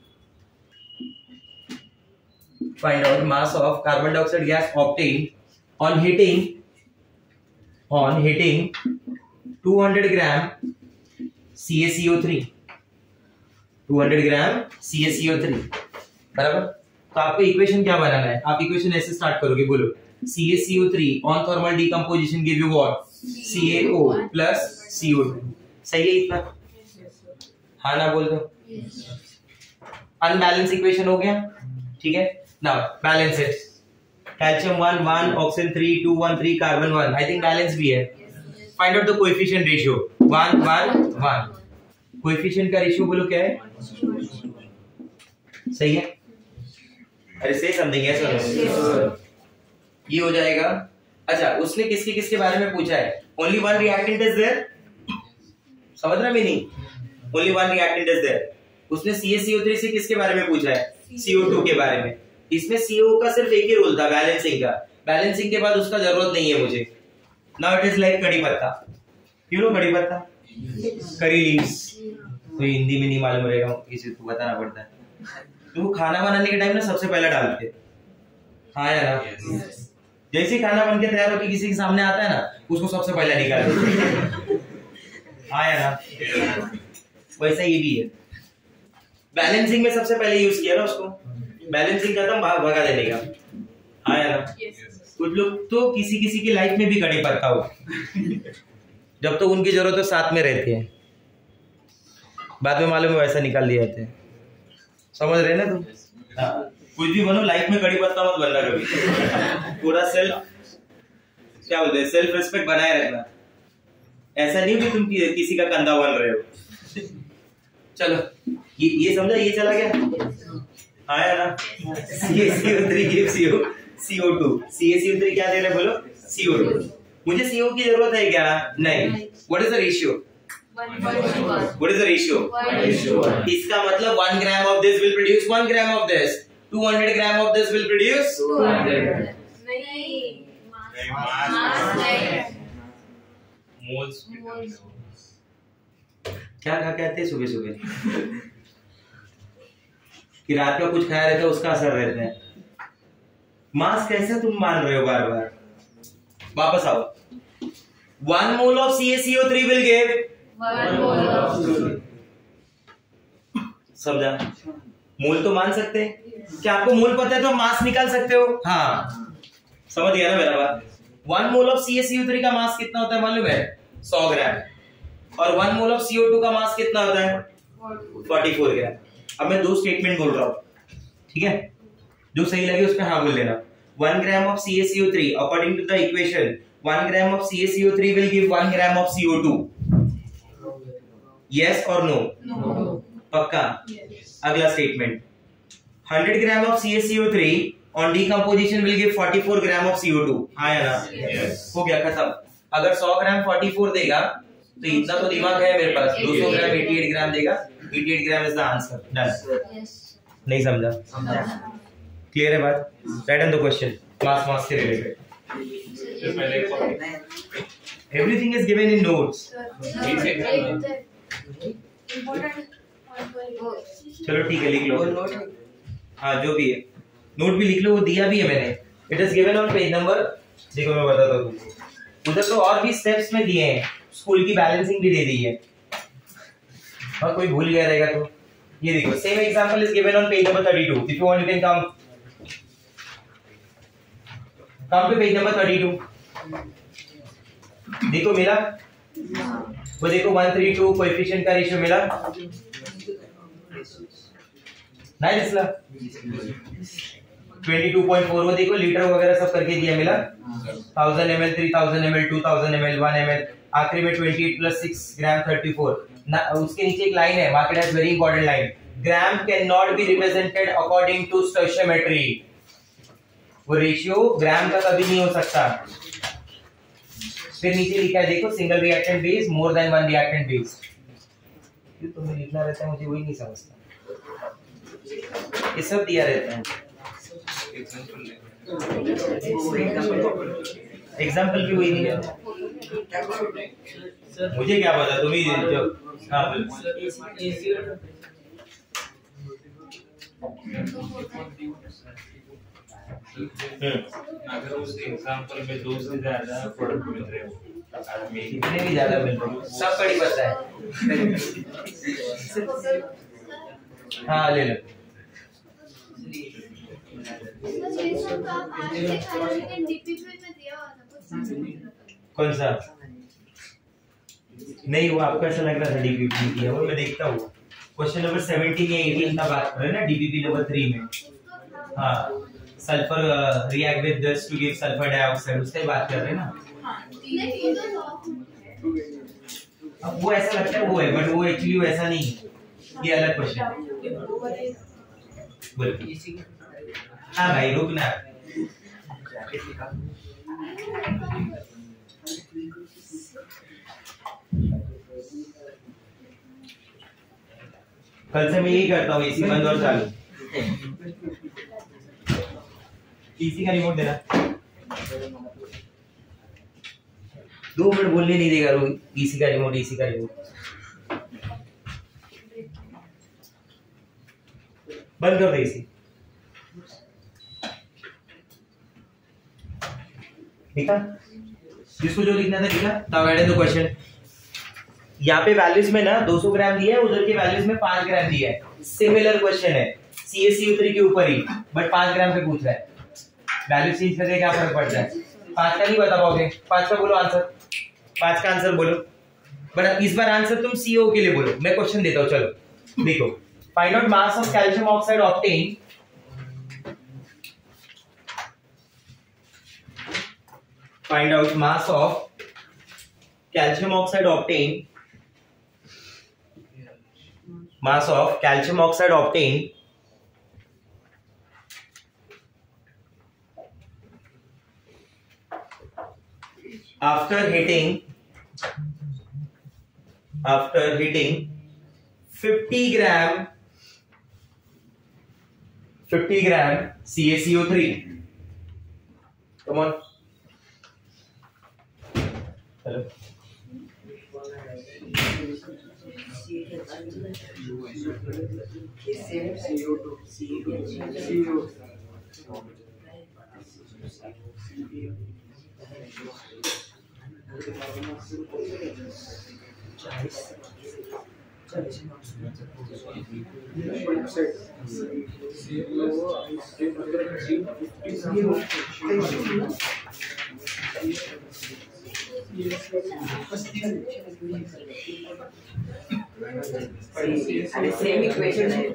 Find out mass of carbon dioxide gas obtained on heating on heating two hundred gram C a C O three. two hundred gram C a C O three. बराबर? तो आपको equation क्या बनाना है? आप equation ऐसे start करोगे, बोलो C a C O three on thermal decomposition give you what? C a O plus C O two. सही है इतना? हाँ ना बोल दो। अनबैलेंस इक्वेशन हो गया, ठीक है। Now balance it, calcium one one, oxygen three, two one three, carbon one, I think balance भी है। Find out the coefficient ratio, one one one. Coefficient का रेशियो बोलो क्या है? सही है? अरे से समथिंग है, ये हो जाएगा। अच्छा, उसने किसके किसके बारे में पूछा है? Only one reactant is there, समझ रहा meaning? Only one reactant is there. उसने C a C O three से किसके बारे में पूछा है? C O two के बारे में। इसमें C O का सिर्फ एक ही रोल था, बैलेंसिंग का। बैलेंसिंग के बाद उसका जरूरत नहीं है मुझे। Now it is like कड़ी पत्ता। क्यों नो कड़ी पत्ता? Curry leaves. तो हिंदी में नहीं मालूम रहेगा, किसी को बताना पड़ता है। तो वो खाना बनाने के टाइम ना सबसे पहले डालते। हाँ यार, जैसे खाना बन के तैयार होकर किसी के सामने आता है ना, उसको सबसे पहले निकालते। हाँ यार, वैसा ये भी है। बैलेंसिंग में सबसे पहले यूज किया ना उसको, बैलेंसिंग खत्म, भाग भगा देने का। हाँ यार, कुछ लोग तो किसी किसी की लाइफ में भी कड़ी पड़ता हो, जब तो उनकी जरूरत तो साथ में रहती है, बाद में मालूम है वैसा निकाल दिए जाते हैं। समझ रहे ना तुम? हाँ, कुछ भी बनो, लाइफ में कड़ी पत्ता मत बनना कभी। पूरा सेल्फ क्या बोलते हैं, सेल्फ रिस्पेक्ट बनाए रखना। ऐसा नहीं कि तुम किसी का कंधा बन रहे हो। चलो, ये ये समझा, ये चला गया। आया ना? C a C O three gives you C O two. C a C O three क्या दे रहे बोलो? C O two. मुझे C O की जरूरत है क्या? नहीं। What is the ratio? What is the ratio? इसका मतलब one gram of this will produce one gram of this. two hundred gram of this will produce two hundred. नहीं. Mass नहीं. मोल्स. क्या क्या कहते हैं सुबह सुबह कि रात का कुछ खाया रहता है उसका असर रहता है. मास कैसे तुम मान रहे हो बार बार? वापस आओ. One mole of C a C O three will give One mole of. समझा? मोल तो मान सकते हैं. क्या आपको मोल पता है तो मास निकाल सकते हो? हाँ, समझ गया ना मेरा बात? One mole of C a C O three का मास कितना होता है मालूम है? सौ ग्राम. और one mole of C O two का मास कितना होता है? चौवालीस ग्राम. अब मैं दो स्टेटमेंट बोल रहा हूँ, ठीक है? जो सही लगे उस पे हाँ बोल देना. One gram of C a C O three according to the equation one gram of C a C O three will give one gram of C O two. Yes or no? No. पक्का? Yes. अगला statement. one hundred gram of C a C O three on decomposition will give forty-four gram of C O two. हाँ या ना? Yes. हो गया खत्म. अगर सौ ग्राम चौवालीस देगा तो इतना तो दिमाग है मेरे पास. दो सौ ग्राम अठासी ग्राम देगा. अठासी gram is the answer. Done. Yes. नहीं समझा? क्लियर है बात? Right on the question. Mass mass से रिलेटेड. Everything is given in notes. चलो ठीक है, लिख लो. हाँ जो भी है नोट भी लिख लो, वो दिया भी है मैंने. It is given on page number. देखो मैं बताता हूँ तुमको. उधर तो और भी स्टेप्स में दिए हैं. स्कूल की बैलेंसिंग भी दे दी है. और कोई भूल गया रहेगा तो ये देखो. Same example is given on page number thirty-two. If you want you can come come to page number thirty-two. देखो मिला. वो देखो one thirty-two कोएफिशिएंट का रेशियो मिला. नहीं दिसला. twenty-two point four. वो देखो लीटर वगैरह सब करके दिया. मिला. one thousand milliliters, three thousand milliliters, two thousand milliliters, one milliliter. आखिरी में twenty-eight plus six ग्राम thirty-four. ना उसके नीचे एक लाइन है. Market has very important line. Gram can not be represented according to stoichiometry. वो रेशियो ग्राम का कभी नहीं हो सकता. फिर नीचे लिखा है देखो, single reactant base, more than one reactant base. ये तुम्हें लिखना रहता है, मुझे वही नहीं समझता. ये सब दिया रहता है. एग्जांपल भी वही दिया. मुझे क्या पता, तुम ही जो. हाँ अगर उस एग्जांपल में दो से ज्यादा प्रोडक्ट मिल रहे हो, कितने भी ज्यादा मिल रहे हो, सब बड़ी पता है. हाँ ले लो. कौन सा? नहीं वो आपका ऐसा लग रहा था डीपीपी की है. वो मैं देखता हूँ क्वेश्चन नंबर सेवनटीन या एटीन का बात कर रहे हैं ना, डीपीपी नंबर थ्री में. हाँ, sulphur react with this to give sulphur dioxide, उसकी बात कर रहे हैं ना. अब वो ऐसा लगता है वो है, बट वो एक्चुअली वैसा नहीं है. ये अलग क्वेश्चन है. बोल. हाँ भाई रुक ना. कल से मैं यही करता हूँ, एसी बंद और चालू. एसी का रिमोट देना. दो मिनट बोलने नहीं देगा वो. एसी का रिमोट, एसी का रिमोट बंद कर दो. एसी लिखा, जिसको जो लिखना था लिखा. Now add the question. यहाँ पे वैल्यूज में ना दो सौ ग्राम दिया है, उधर के वैल्यूज में पाँच ग्राम दिया है. सिमिलर क्वेश्चन है, C a C O three के ऊपर ही, बट पाँच ग्राम पे पूछ रहा है. वैल्यू चेंज करके क्या फर्क पड़ता है? पाँच का नहीं बता पाओगे. पाँच का बोलो आंसर. पाँच का आंसर बोलो. बट इस बार आंसर तुम C O के लिए बोलो. मैं क्वेश्चन देता हूँ. चलो देखो. Find out mass of calcium oxide obtain. Find out mass of calcium oxide obtained. Mass of calcium oxide obtained after hitting after hitting fifty gram fifty gram C a C O three. Come on. Hello. Same equation है।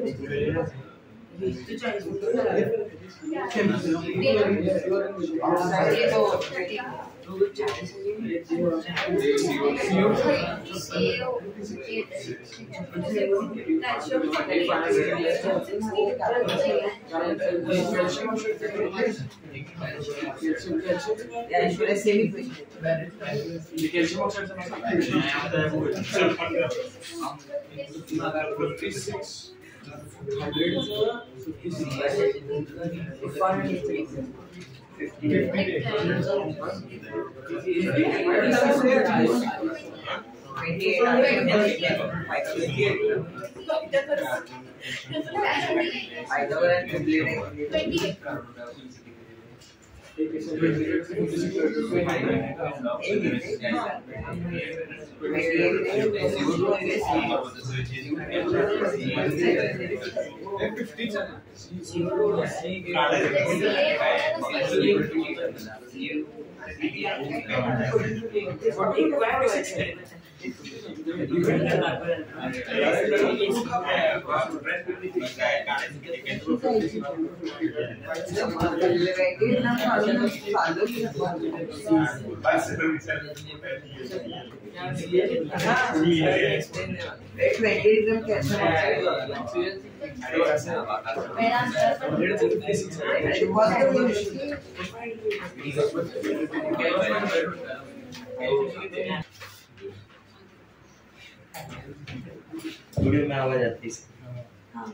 Video में आवाज आती है।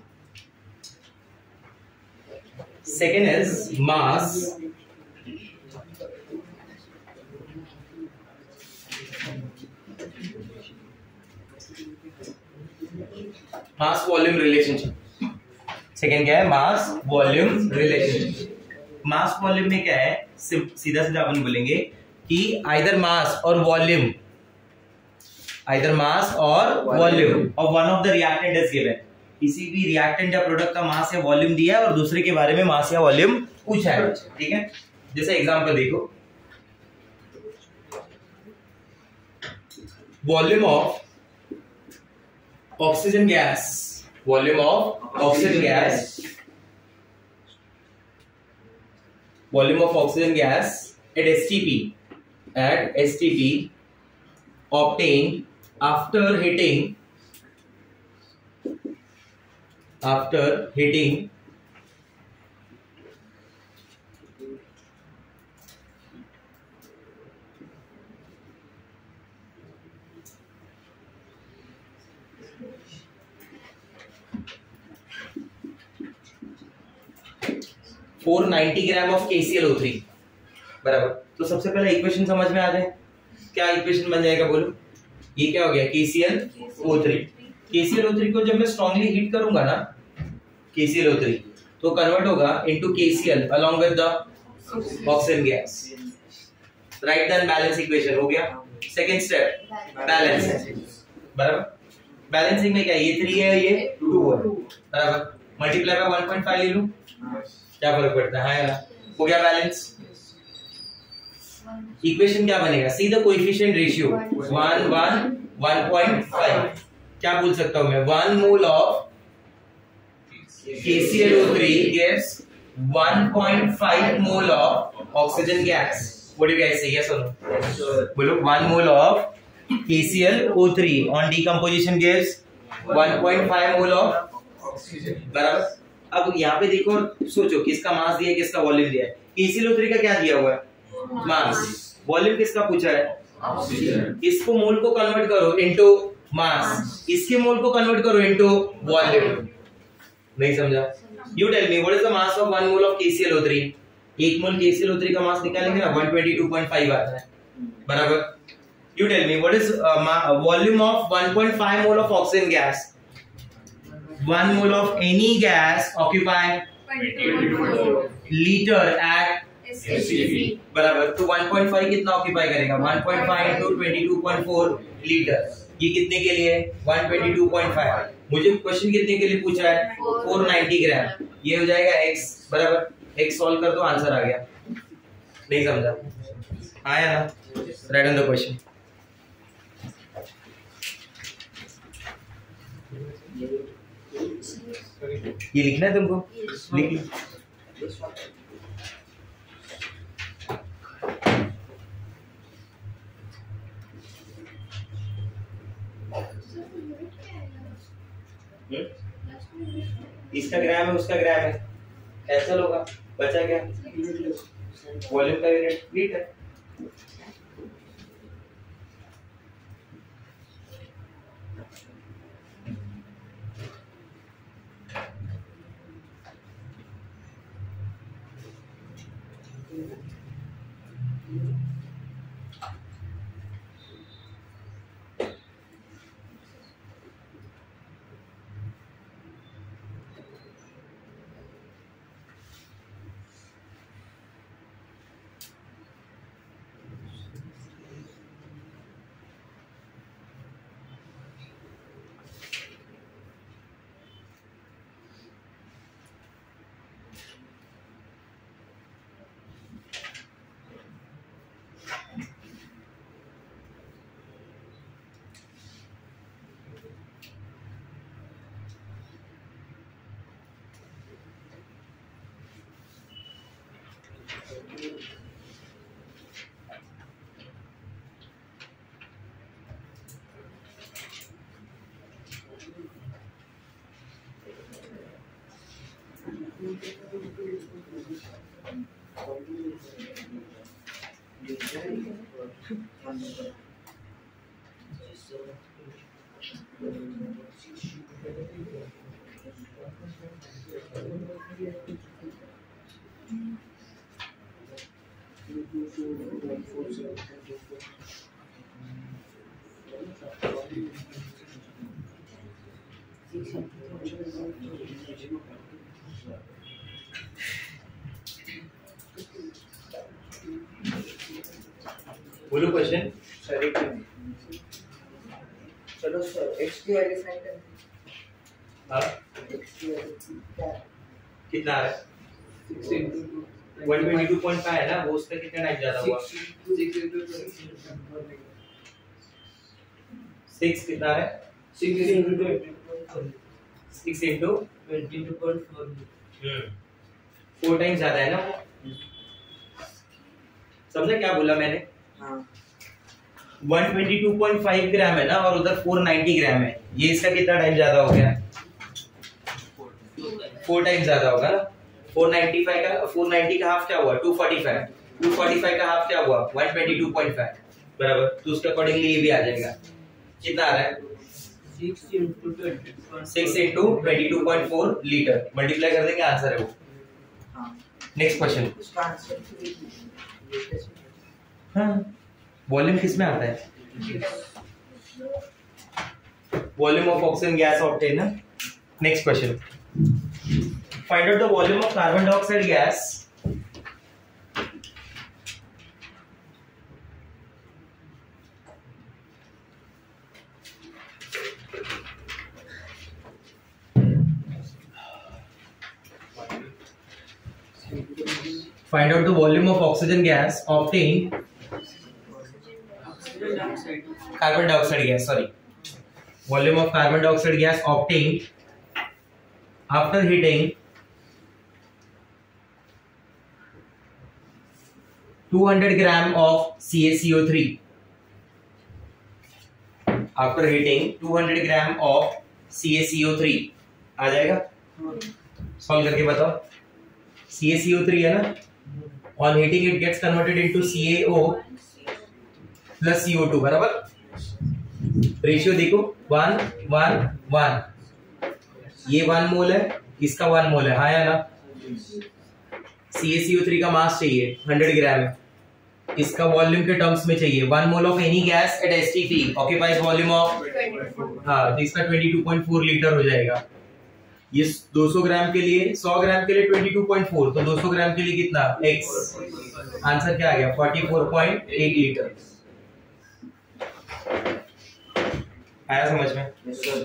Second is mass mass volume relationship. Second क्या है? Mass volume relationship. Mass volume में क्या है? सीधा सीधा अपन बोलेंगे कि आइदर मास और वॉल्यूम आइदर मास और वॉल्यूम और one of the reactant is given. किसी भी रिएक्टेंट या प्रोडक्ट का मास या वॉल्यूम दिया है और दूसरे के बारे में मास या वॉल्यूम पूछा है। ठीक है, जैसे एग्जांपल देखो, volume of oxygen gas volume of oxygen gas volume of oxygen gas at S T P at S T P obtained after hitting after hitting four hundred ninety gram of K C l O three बराबर। तो सबसे पहले equation समझ में आ जाए, क्या equation बन जाएगा बोलो? ये क्या हो गया? K C l O three। K C l O three को जब मैं स्ट्रांगली हीट करूंगा ना K C l O three तो कन्वर्ट होगा into K C l along with the oxygen gas. Right then balance equation हो गया। Second step balance बराबर। बैलेंसिंग में क्या है? ये थ्री है ये टू है बराबर। Multiply by one point five ले लूं, क्या फर्क पड़ता है? हाँ हो गया बैलेंस। इक्वेशन क्या बनेगा? See the coefficient ratio one one one point five. क्या बोल सकता हूं मैं? One mole of K C l O three gives one point five mole of oxygen gas. What do you guys say? Yes or no? बोलो one mole of K C l O three on decomposition gives one point five mole of oxygen बराबर। अब यहाँ पे देखो, सोचो किसका मास दिया है, किसका वॉल्यूम दिया है। K C l O three का क्या दिया हुआ है? मास। वॉल्यूम किसका पूछा है? ऑक्सीजन। इसको मोल को कन्वर्ट करो इनटू मास, इसके मोल को कन्वर्ट करो इनटू वॉल्यूम। नहीं समझा? You tell me what is the mass of one mole of K C L O three. एक मोल के सी एल ओ थ्री का मास निकालेंगे ना one twenty two point five आता है, बराबर। You tell me what is volume of one point five mole of oxygen gas. one mole of any gas occupy liter at S C V। बराबर। तो one point five कितना occupy करेगा? One point five into twenty two point four litre. ये कितने के लिए? One twenty two point five. मुझे question कितने के लिए पूछ रहा है? Four ninety gram. ये हो जाएगा x, बराबर। x सॉल्व कर दो, आंसर आ गया। नहीं समझा? आया ना? Right on the question. ये लिखना है तुमको? लिख लो। इसका ग्राम है, उसका ग्राम है, कैंसिल होगा, बचा क्या? वॉल्यूम का यूनिट लीटर। बोलो क्वेश्चन। सर एक चलो सर एक्स की वैल्यू फाइंड करें। हाँ एक्स की वैल्यू क्या कितना है? Six into one twenty two point five है ना, वो उसका कितना टाइम ज्यादा हुआ? सिक्स इनटू सिक्स कितना है? Six into six into twenty two point four. Hmm four time ज्यादा है ना वो। समझा क्या बोला मैंने? हाँ one twenty two point five gram है ना, और उधर फोर नाइंटी ग्राम है। ये इसका कितना टाइम ज्यादा हो गया? फोर टाइम ज्यादा होगा ना। फोर नाइंटी फाइव का फोर नाइंटी का हाफ क्या हुआ? Two forty five. Two forty five का हाफ क्या हुआ? One twenty two point five, बराबर। तो उसके अकॉर्डिंगली ये भी आ जाएगा। कितना आ रहा है? Six into twenty six into twenty two point four litre. Multiply कर देंगे, आंसर है वो। हाँ नेक्स्ट क्वेश्चन। उसका आंसर हाँ वॉल्यूम किस में आता है? Volume of oxygen gas obtain ना। Next question. Find out the volume of carbon dioxide gas find out the volume of oxygen gas obtained carbon dioxide gas sorry volume of carbon dioxide gas obtained after heating two hundred gram of C a C O three after heating two hundred gram of C a C O three आ जाएगा। Solve करके बताओ। C a C O three है ना, on heating it gets converted into C a O plus C O two, बराबर। Ratio देखो one one one, ये one mole है, इसका वन मोल है, हाँ या ना। सी ए सी ओ थ्री का मास चाहिए हंड्रेड ग्राम है, इसका वॉल्यूम के टर्म्स में चाहिए one mole of any gas at S T P occupies volume of, हाँ तो इसका twenty two point four litre हो जाएगा। ये दो सौ ग्राम के लिए, सौ ग्राम के लिए ट्वेंटी टू पॉइंट फोर, तो दो सौ ग्राम के लिए कितना x, आंसर क्या आ गया forty four point eight litre. आया समझ में?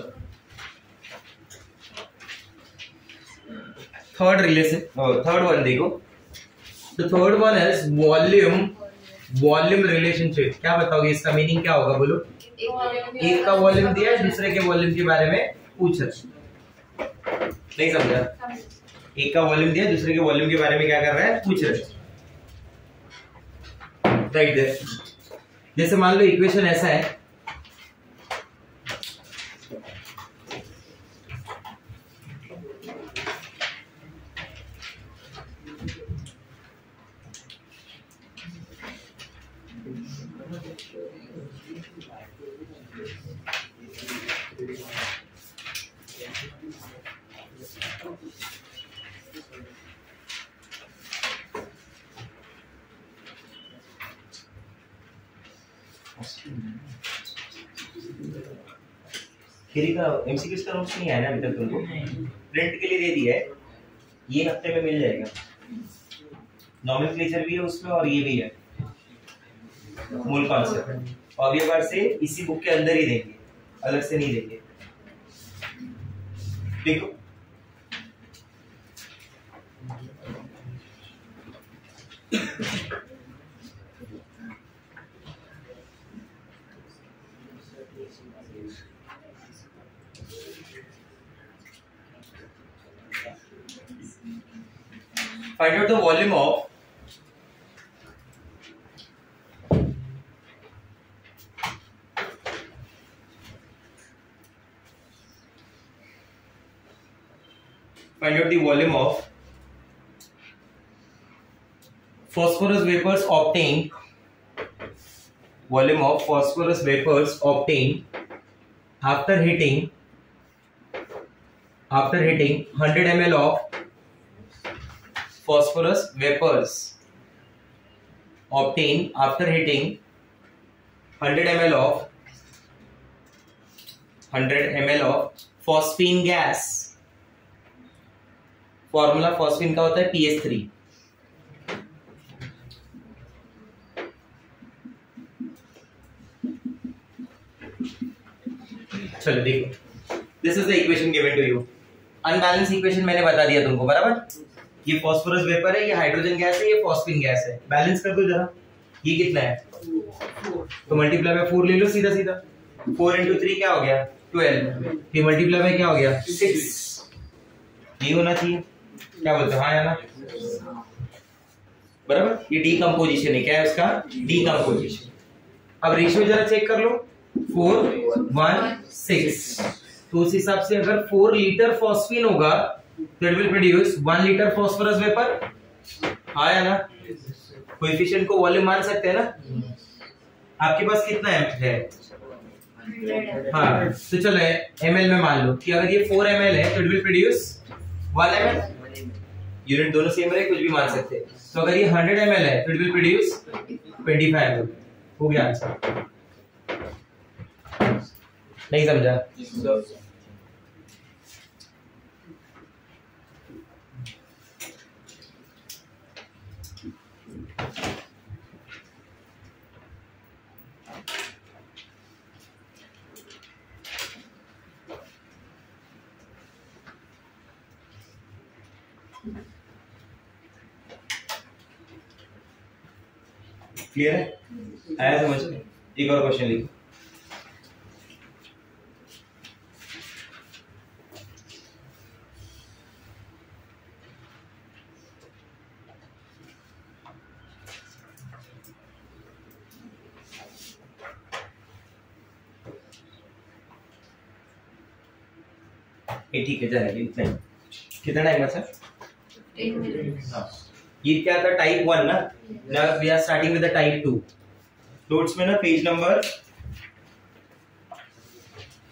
थर्ड रिलेशन, थर्ड वन देखो, तो third one is volume volume relationship. क्या बताओगे इसका मीनिंग क्या होगा, बोलो। एक का वॉल्यूम दिया है, दूसरे के वॉल्यूम के बारे में पूछ रहे, नहीं समझा? एक का वॉल्यूम दिया, दूसरे के वॉल्यूम के बारे में क्या कर रहा है, पूछ रहे। Right there. जैसे मान लो इक्वेशन ऐसा है, थ्योरी का एमसीक्यूज का नोट्स नहीं आया ना अभी तक तुमको, प्रिंट के लिए दे दिया है, ये हफ्ते में मिल जाएगा। नॉमेनक्लेचर भी है उसमें और ये भी है, मूल कॉन्सेप्ट। अगली बार से इसी बुक के अंदर ही देंगे, अलग से नहीं देंगे, देखो। Find out the volume of find out the volume of phosphorus vapors obtained volume of phosphorus vapors obtained after heating after heating one hundred milliliters of phosphorus vapors obtained after heating one hundred milliliters of one hundred milliliters of phosphine gas। Formula phosphine का होता है P H three. चलो देखो, this is the equation given to you. Unbalance equation मैंने बता दिया तुमको, बराबर। ये फॉस्फोरस वेपर है, ये हाइड्रोजन गैस है, ये फॉस्फीन गैस है। बैलेंस कर दो जरा, ये कितना है, तो मल्टीप्लाई बाय फोर ले लो सीधा सीधा। फोर इंटू थ्री क्या हो गया, ट्वेल्व। फिर मल्टीप्लाई बाय क्या हो गया, सिक्स। ये होना चाहिए, क्या बोलते हो, हाँ या ना, बराबर। ये डीकंपोजिशन है, क्या है उसका, डीकंपोजिशन। अब रेशियो जरा चेक कर लो, फोर वन सिक्स, तो उस हिसाब से अगर फोर लीटर फॉस्फीन होगा that will produce one litre phosphorus vapour, हाँ या ना। कोएफिशिएंट को वॉल्यूम मान सकते हैं ना। आपके पास कितना है, हाँ तो चलो एमएल में मान लो कि अगर ये फोर एमएल है तो it will produce one ML. Unit दोनों सेम रहे, कुछ भी मान सकते हैं। तो अगर ये हंड्रेड एमएल है तो it will produce twenty five ML. हो गया आंसर, नहीं समझा? क्लियर है, आया समझ में? एक और क्वेश्चन लिखो। ये ठीक है, जाएगा इतना ही। कितना टाइम है सर? हाँ, ये क्या था, टाइप वन ना। Now we are starting with the type two. Notes में ना page number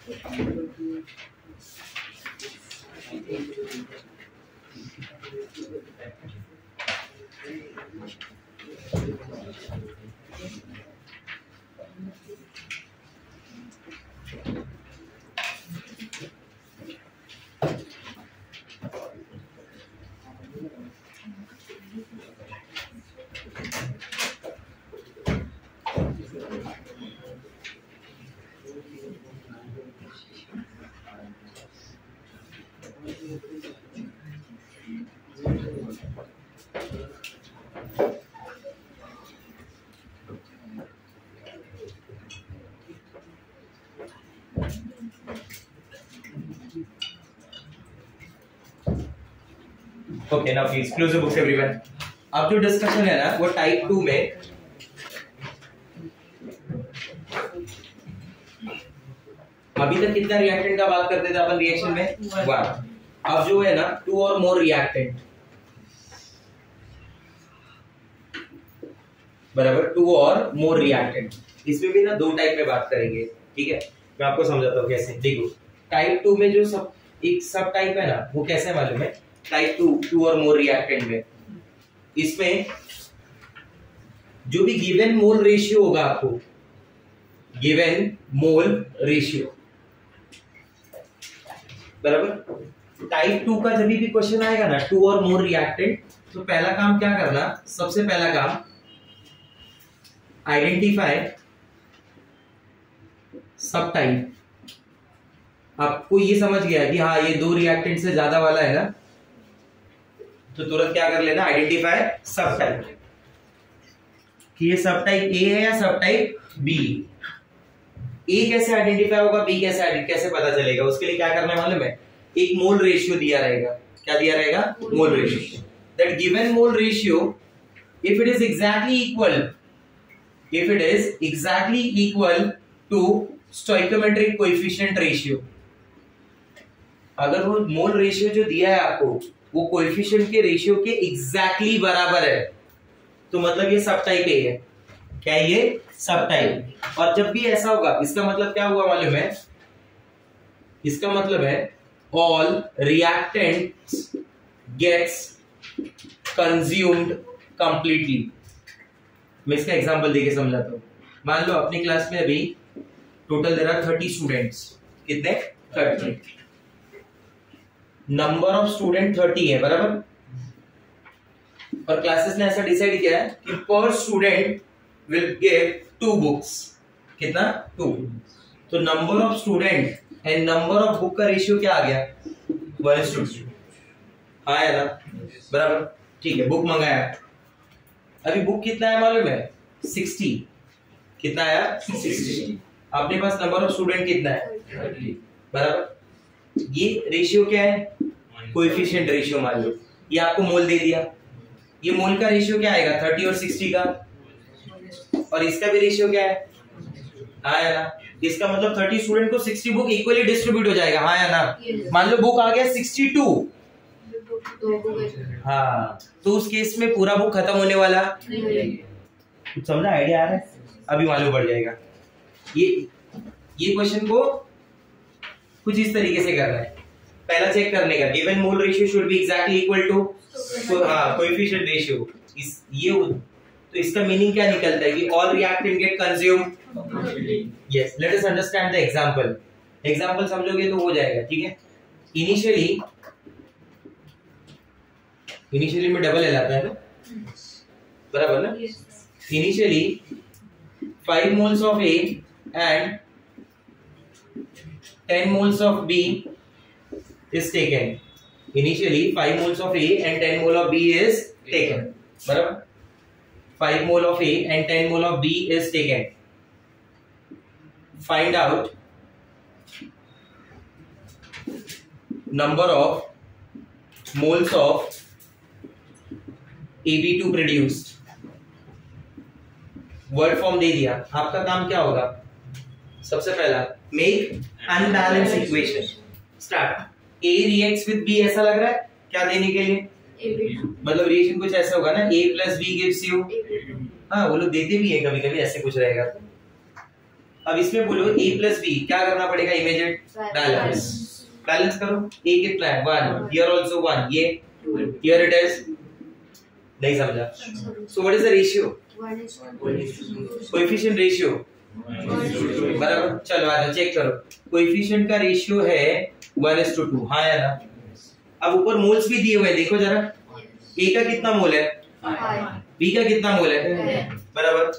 okay now please close the books everyone. अब जो डिस्कशन है ना वो टाइप टू में अभी तक कितना रिएक्टेंट का बात करते थे अपन रिएक्शन में वन। अब जो है ना टू और मोर रिएक्टेंट बराबर टू और मोर रिएक्टेंट, इसमें भी ना दो टाइप में बात करेंगे। ठीक है मैं आपको समझाता हूँ कैसे। देखो टाइप टू में जो सब एक सब टाइप है ना वो कैसे मालूम है, टाइप टू टू और मोर रिएक्टेंट में इसमें जो भी गिवन मोल रेशियो होगा आपको, गिवन मोल रेशियो बराबर। टाइप टू का जब भी क्वेश्चन आएगा ना टू और मोर रिएक्टेंट, तो पहला काम क्या करना, सबसे पहला काम आइडेंटिफाई सब टाइप। आपको ये समझ गया कि हाँ ये दो रिएक्टेंट से ज्यादा वाला है ना, तो तुरंत क्या कर लेना, आइडेंटिफाई सब टाइप कि ये सब टाइप ए है या सब टाइप बी। ए कैसे आइडेंटिफाई होगा, बी कैसे कैसे पता चलेगा, उसके लिए क्या करना है मालूम है, एक मोल रेशियो दिया रहेगा। क्या दिया रहेगा, mole ratio. That given mole ratio if it is exactly equal if it is exactly equal to stoichiometric coefficient ratio, अगर वो मोल रेशियो जो दिया है आपको वो कोएफिशिएंट के रेशियो के एग्जैक्टली बराबर है, तो मतलब ये सब टाइप ए है। क्या ये सब टाइप। और जब भी ऐसा होगा इसका मतलब क्या हुआ मालूम है, इसका मतलब है all reactants gets consumed completely। मैं इसका एग्जांपल देके समझाता हूँ। मान लो अपनी क्लास में अभी total there are thirty students. कितने, thirty. Number of student thirty है बराबर, और क्लासेस ने ऐसा डिसाइड किया है कि per student will give two books. कितना, टू। तो number of student and number of book का रेशियो क्या आ गया, वन इज टू। हाँ है ना बराबर। ठीक है बुक मंगाया, अभी बुक कितना है मालूम है, सिक्सटी। कितना आया, सिक्सटी। अपने पास नंबर ऑफ स्टूडेंट कितना है, बराबर। ये रेशियो क्या है, कोएफिशिएंट रेशियो मान लो। ये आपको मोल दे दिया, ये मोल का रेशियो क्या आएगा, थर्टी और सिक्सटी का। और इसका भी रेशियो क्या है, हाँ या ना। इसका मतलब थर्टी स्टूडेंट को सिक्सटी बुक इक्वली डिस्ट्रीब्यूट हो जाएगा, हाँ या ना। मान लो बुक आ गया सिक्सटी टू, हाँ, तो उस केस में पूरा बुक खत्म होने वाला कुछ समझा, आइडिया आ रहा है। अभी मालूम पड़ जाएगा। ये ये क्वेश्चन को कुछ इस तरीके से करना है। पहला चेक करने का, given mole ratio should be exactly equal to, हाँ, कोएफिशिएंट रेशियो। इस ये तो इसका मीनिंग क्या निकलता है कि all reactant get consumed. Yes, let us understand the example. Example समझोगे तो हो जाएगा। ठीक है, इनिशियली इनिशियली में डबल एल आता है ना, बराबर ना। Initially five moles of A and ten moles of B is taken. Initially five moles of A and ten mole of B is taken. बराबर, five mole of A and ten mole of B is taken. Find out number of moles of A B two produced. Word form दे दिया, आपका काम क्या होगा, सबसे पहला make unbalance equation. Start. A reacts with B, ऐसा लग रहा है क्या देने के लिए, मतलब रिएक्शन कुछ ऐसा होगा ना, A plus B gives you, हाँ वो लोग देते भी है कभी कभी, ऐसे कुछ रहेगा। अब इसमें बोलो a प्लस बी क्या करना पड़ेगा? Immediate balance. बैलेंस करो। a कितना है? वन। Here also one. ये हियर इट इज नहीं समझा। So what is the ratio? Coefficient ratio बराबर। चलो आ जाओ चेक करो। कोएफिशिएंट का रेशियो है वन इज टू टू। हाँ या ना? अब ऊपर मोल्स भी दिए हुए हैं, देखो जरा। a का कितना मोल है? b का कितना मोल है? बराबर।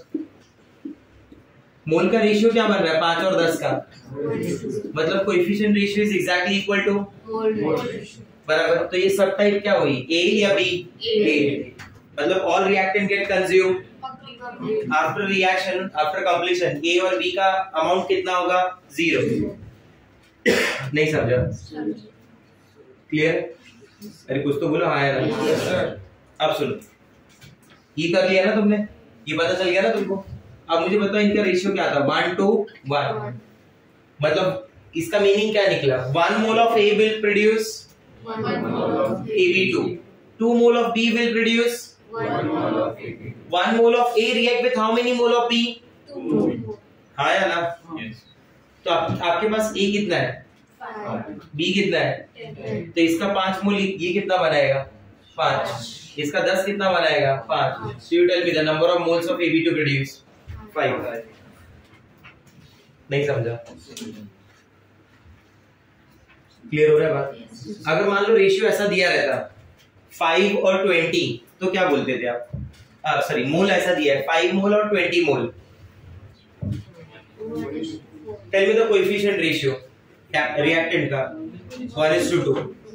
मोल का रेशियो क्या बन रहा है? पांच और दस का, मतलब coefficient ratio is exactly equal to बराबर। तो ये सब टाइप क्या हुई? a या b? a। मतलब all reactant get consumed after reaction, after completion. a और b का अमाउंट कितना होगा? जीरो। नहीं समझा? क्लियर? अरे कुछ तो बोलो। हाँ यार। अब सुनो, ये कर लिया ना तुमने, ये पता चल गया ना तुमको। अब मुझे बताओ इनका रेशियो क्या था? One two one. मतलब इसका मीनिंग क्या निकला? One mole of A will produce A B two, two mole of B will produce one mole of A react with how many mole of B? हाँ या ना? तो आप, आपके पास ए कितना है? बी कितना है? तो इसका पांच मोल, ये कितना बनाएगा? पांच। इसका दस कितना बनाएगा? पांच। So you tell me the number of moles of A B to produce five. नहीं समझा? क्लियर हो रहा है बात? अगर मान लो रेशियो ऐसा दिया रहता फाइव और ट्वेंटी, तो क्या बोलते थे आप? सॉरी, मोल ऐसा दिया है फाइव मोल और twenty mole. Tell me the coefficient ratio reactant का। One is to two.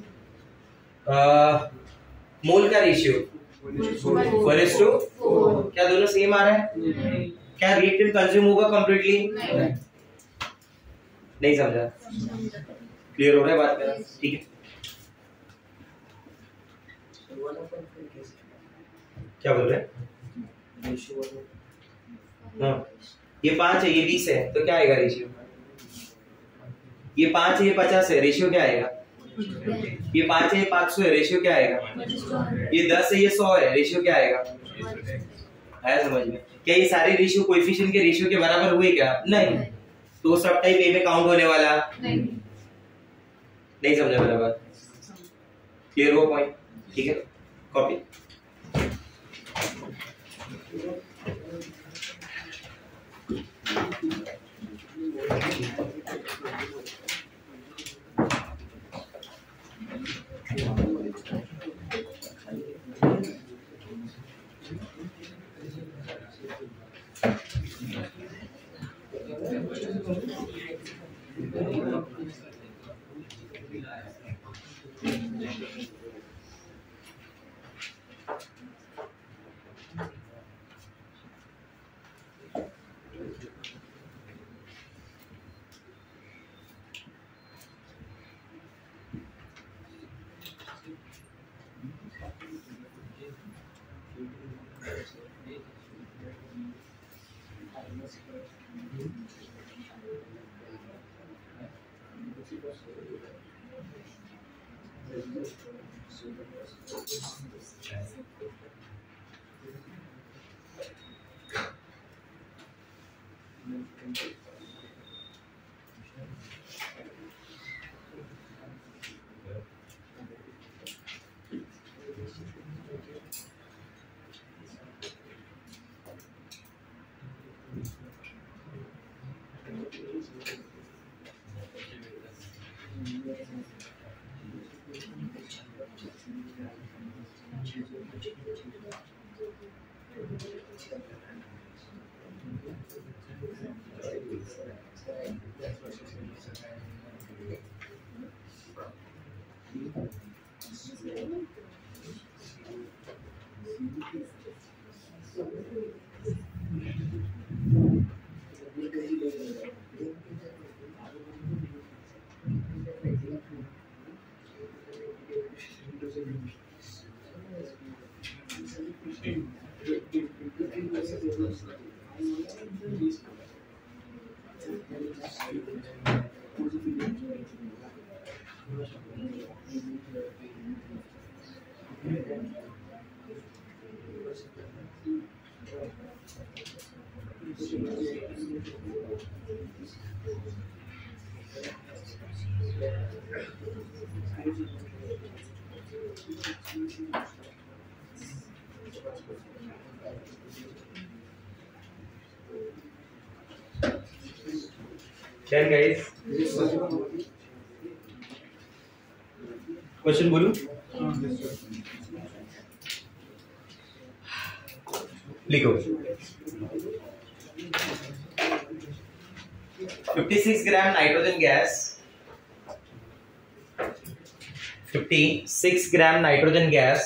Mole का रेशियो वन इज टू। क्या दोनों सेम आ रहा है? क्या रिएक्टेंट कंज्यूम होगा कंप्लीटली? नहीं समझा? क्लियर हो रहा है बात मेरा? ठीक है। क्या बोल रहे हैं? हाँ, ये पांच है, ये बीस है, तो क्या आएगा रेशियो? ये पांच है, ये पचास है, रेशियो क्या आएगा? ये पांच है, ये पांच सौ है, रेशियो क्या आएगा? ये दस है, ये सौ है, रेशियो क्या आएगा? आया समझ में? क्या ये सारे रेशियो कोएफिशिएंट के रेशियो के बराबर हुए क्या? नहीं। तो सब टाइप ए में काउंट होने वाला नहीं। नहीं समझा मेरा बात? क्लियर हुआ पॉइंट? ठीक है, कॉपी। Then guys, क्वेश्चन बोलूं? लिखो fifty-six gram nitrogen gas fifty-six gram nitrogen gas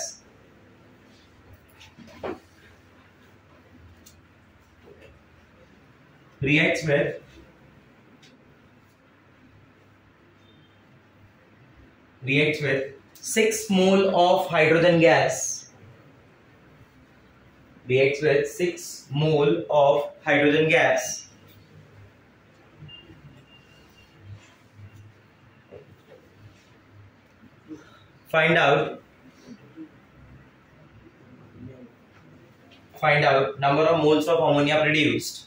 reacts with reacts with six mole of hydrogen gas reacts with six mole of hydrogen gas find out find out number of moles of ammonia produced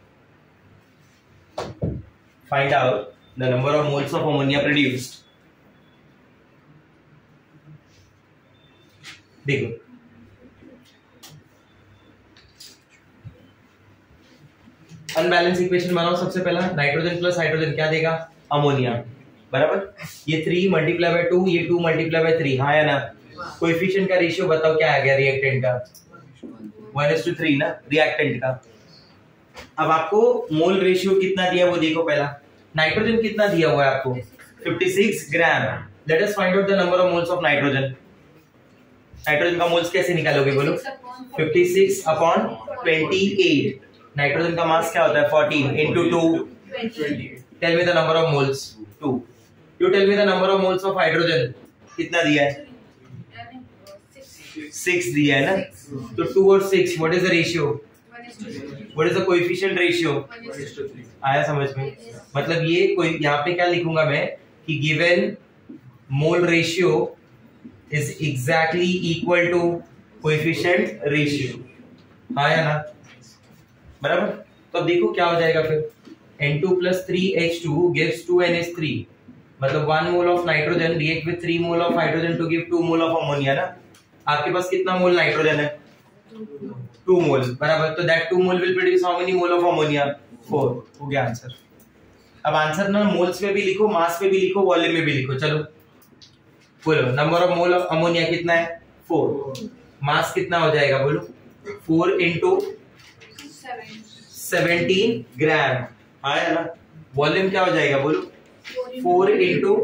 find out the number of moles of ammonia produced देखो unbalance equation बनाओ। सबसे पहला nitrogen plus hydrogen क्या देगा? Ammonia, बराबर। ये three multiply by two, ये two multiply by three, हाँ या ना? कोएफिशिएंट का रेशियो बताओ क्या आ गया रिएक्टेंट का? वन इज टू थ्री ना रिएक्टेंट का। अब आपको मोल रेशियो कितना दिया वो देखो। पहला नाइट्रोजन कितना दिया हुआ है आपको? fifty-six gram. Let us find out the number of moles of nitrogen. Nitrogen का मोल्स कैसे निकालोगे बोलो? fifty-six upon twenty-eight। नाइट्रोजन का मास क्या होता है? fourteen into two twenty। Tell me the number of moles. two। You tell me the number of moles of hydrogen. कितना दिया है? six दिया है ना? तो two और six what is the ratio? What is the coefficient ratio? आया समझ में? मतलब ये कोई यहाँ पे क्या लिखूंगा मैं कि given mole ratio is exactly equal to coefficient ratio, हाँ या ना? बराबर। तो अब देखो क्या हो जाएगा फिर। N two plus three H two gives two N H three, मतलब one mole of nitrogen react with three mole of hydrogen to give two mole of ammonia ना। आपके पास कितना मोल नाइट्रोजन है? two मोल, बराबर। तो that two mole will produce how many mole of ammonia? four। हो गया answer. अब answer ना मोल्स में भी लिखो, मास में भी लिखो, वॉल्यूम में भी लिखो। चलो बोलो number of mole of ammonia कितना है? फोर। मास कितना हो जाएगा बोलो? फोर इंटू सेवनटीन ग्राम, हाँ या ना? वॉल्यूम क्या हो जाएगा बोलो? फोर इंटू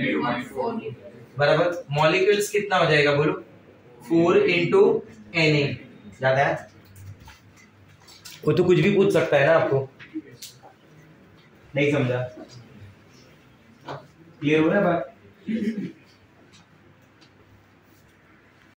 बराबर। मॉलिक्यूल्स कितना हो जाएगा बोलो? Four into N A. ज्यादा है वो तो कुछ भी पूछ सकता है ना आपको। नहीं समझा? क्लियर हो रहा है बात?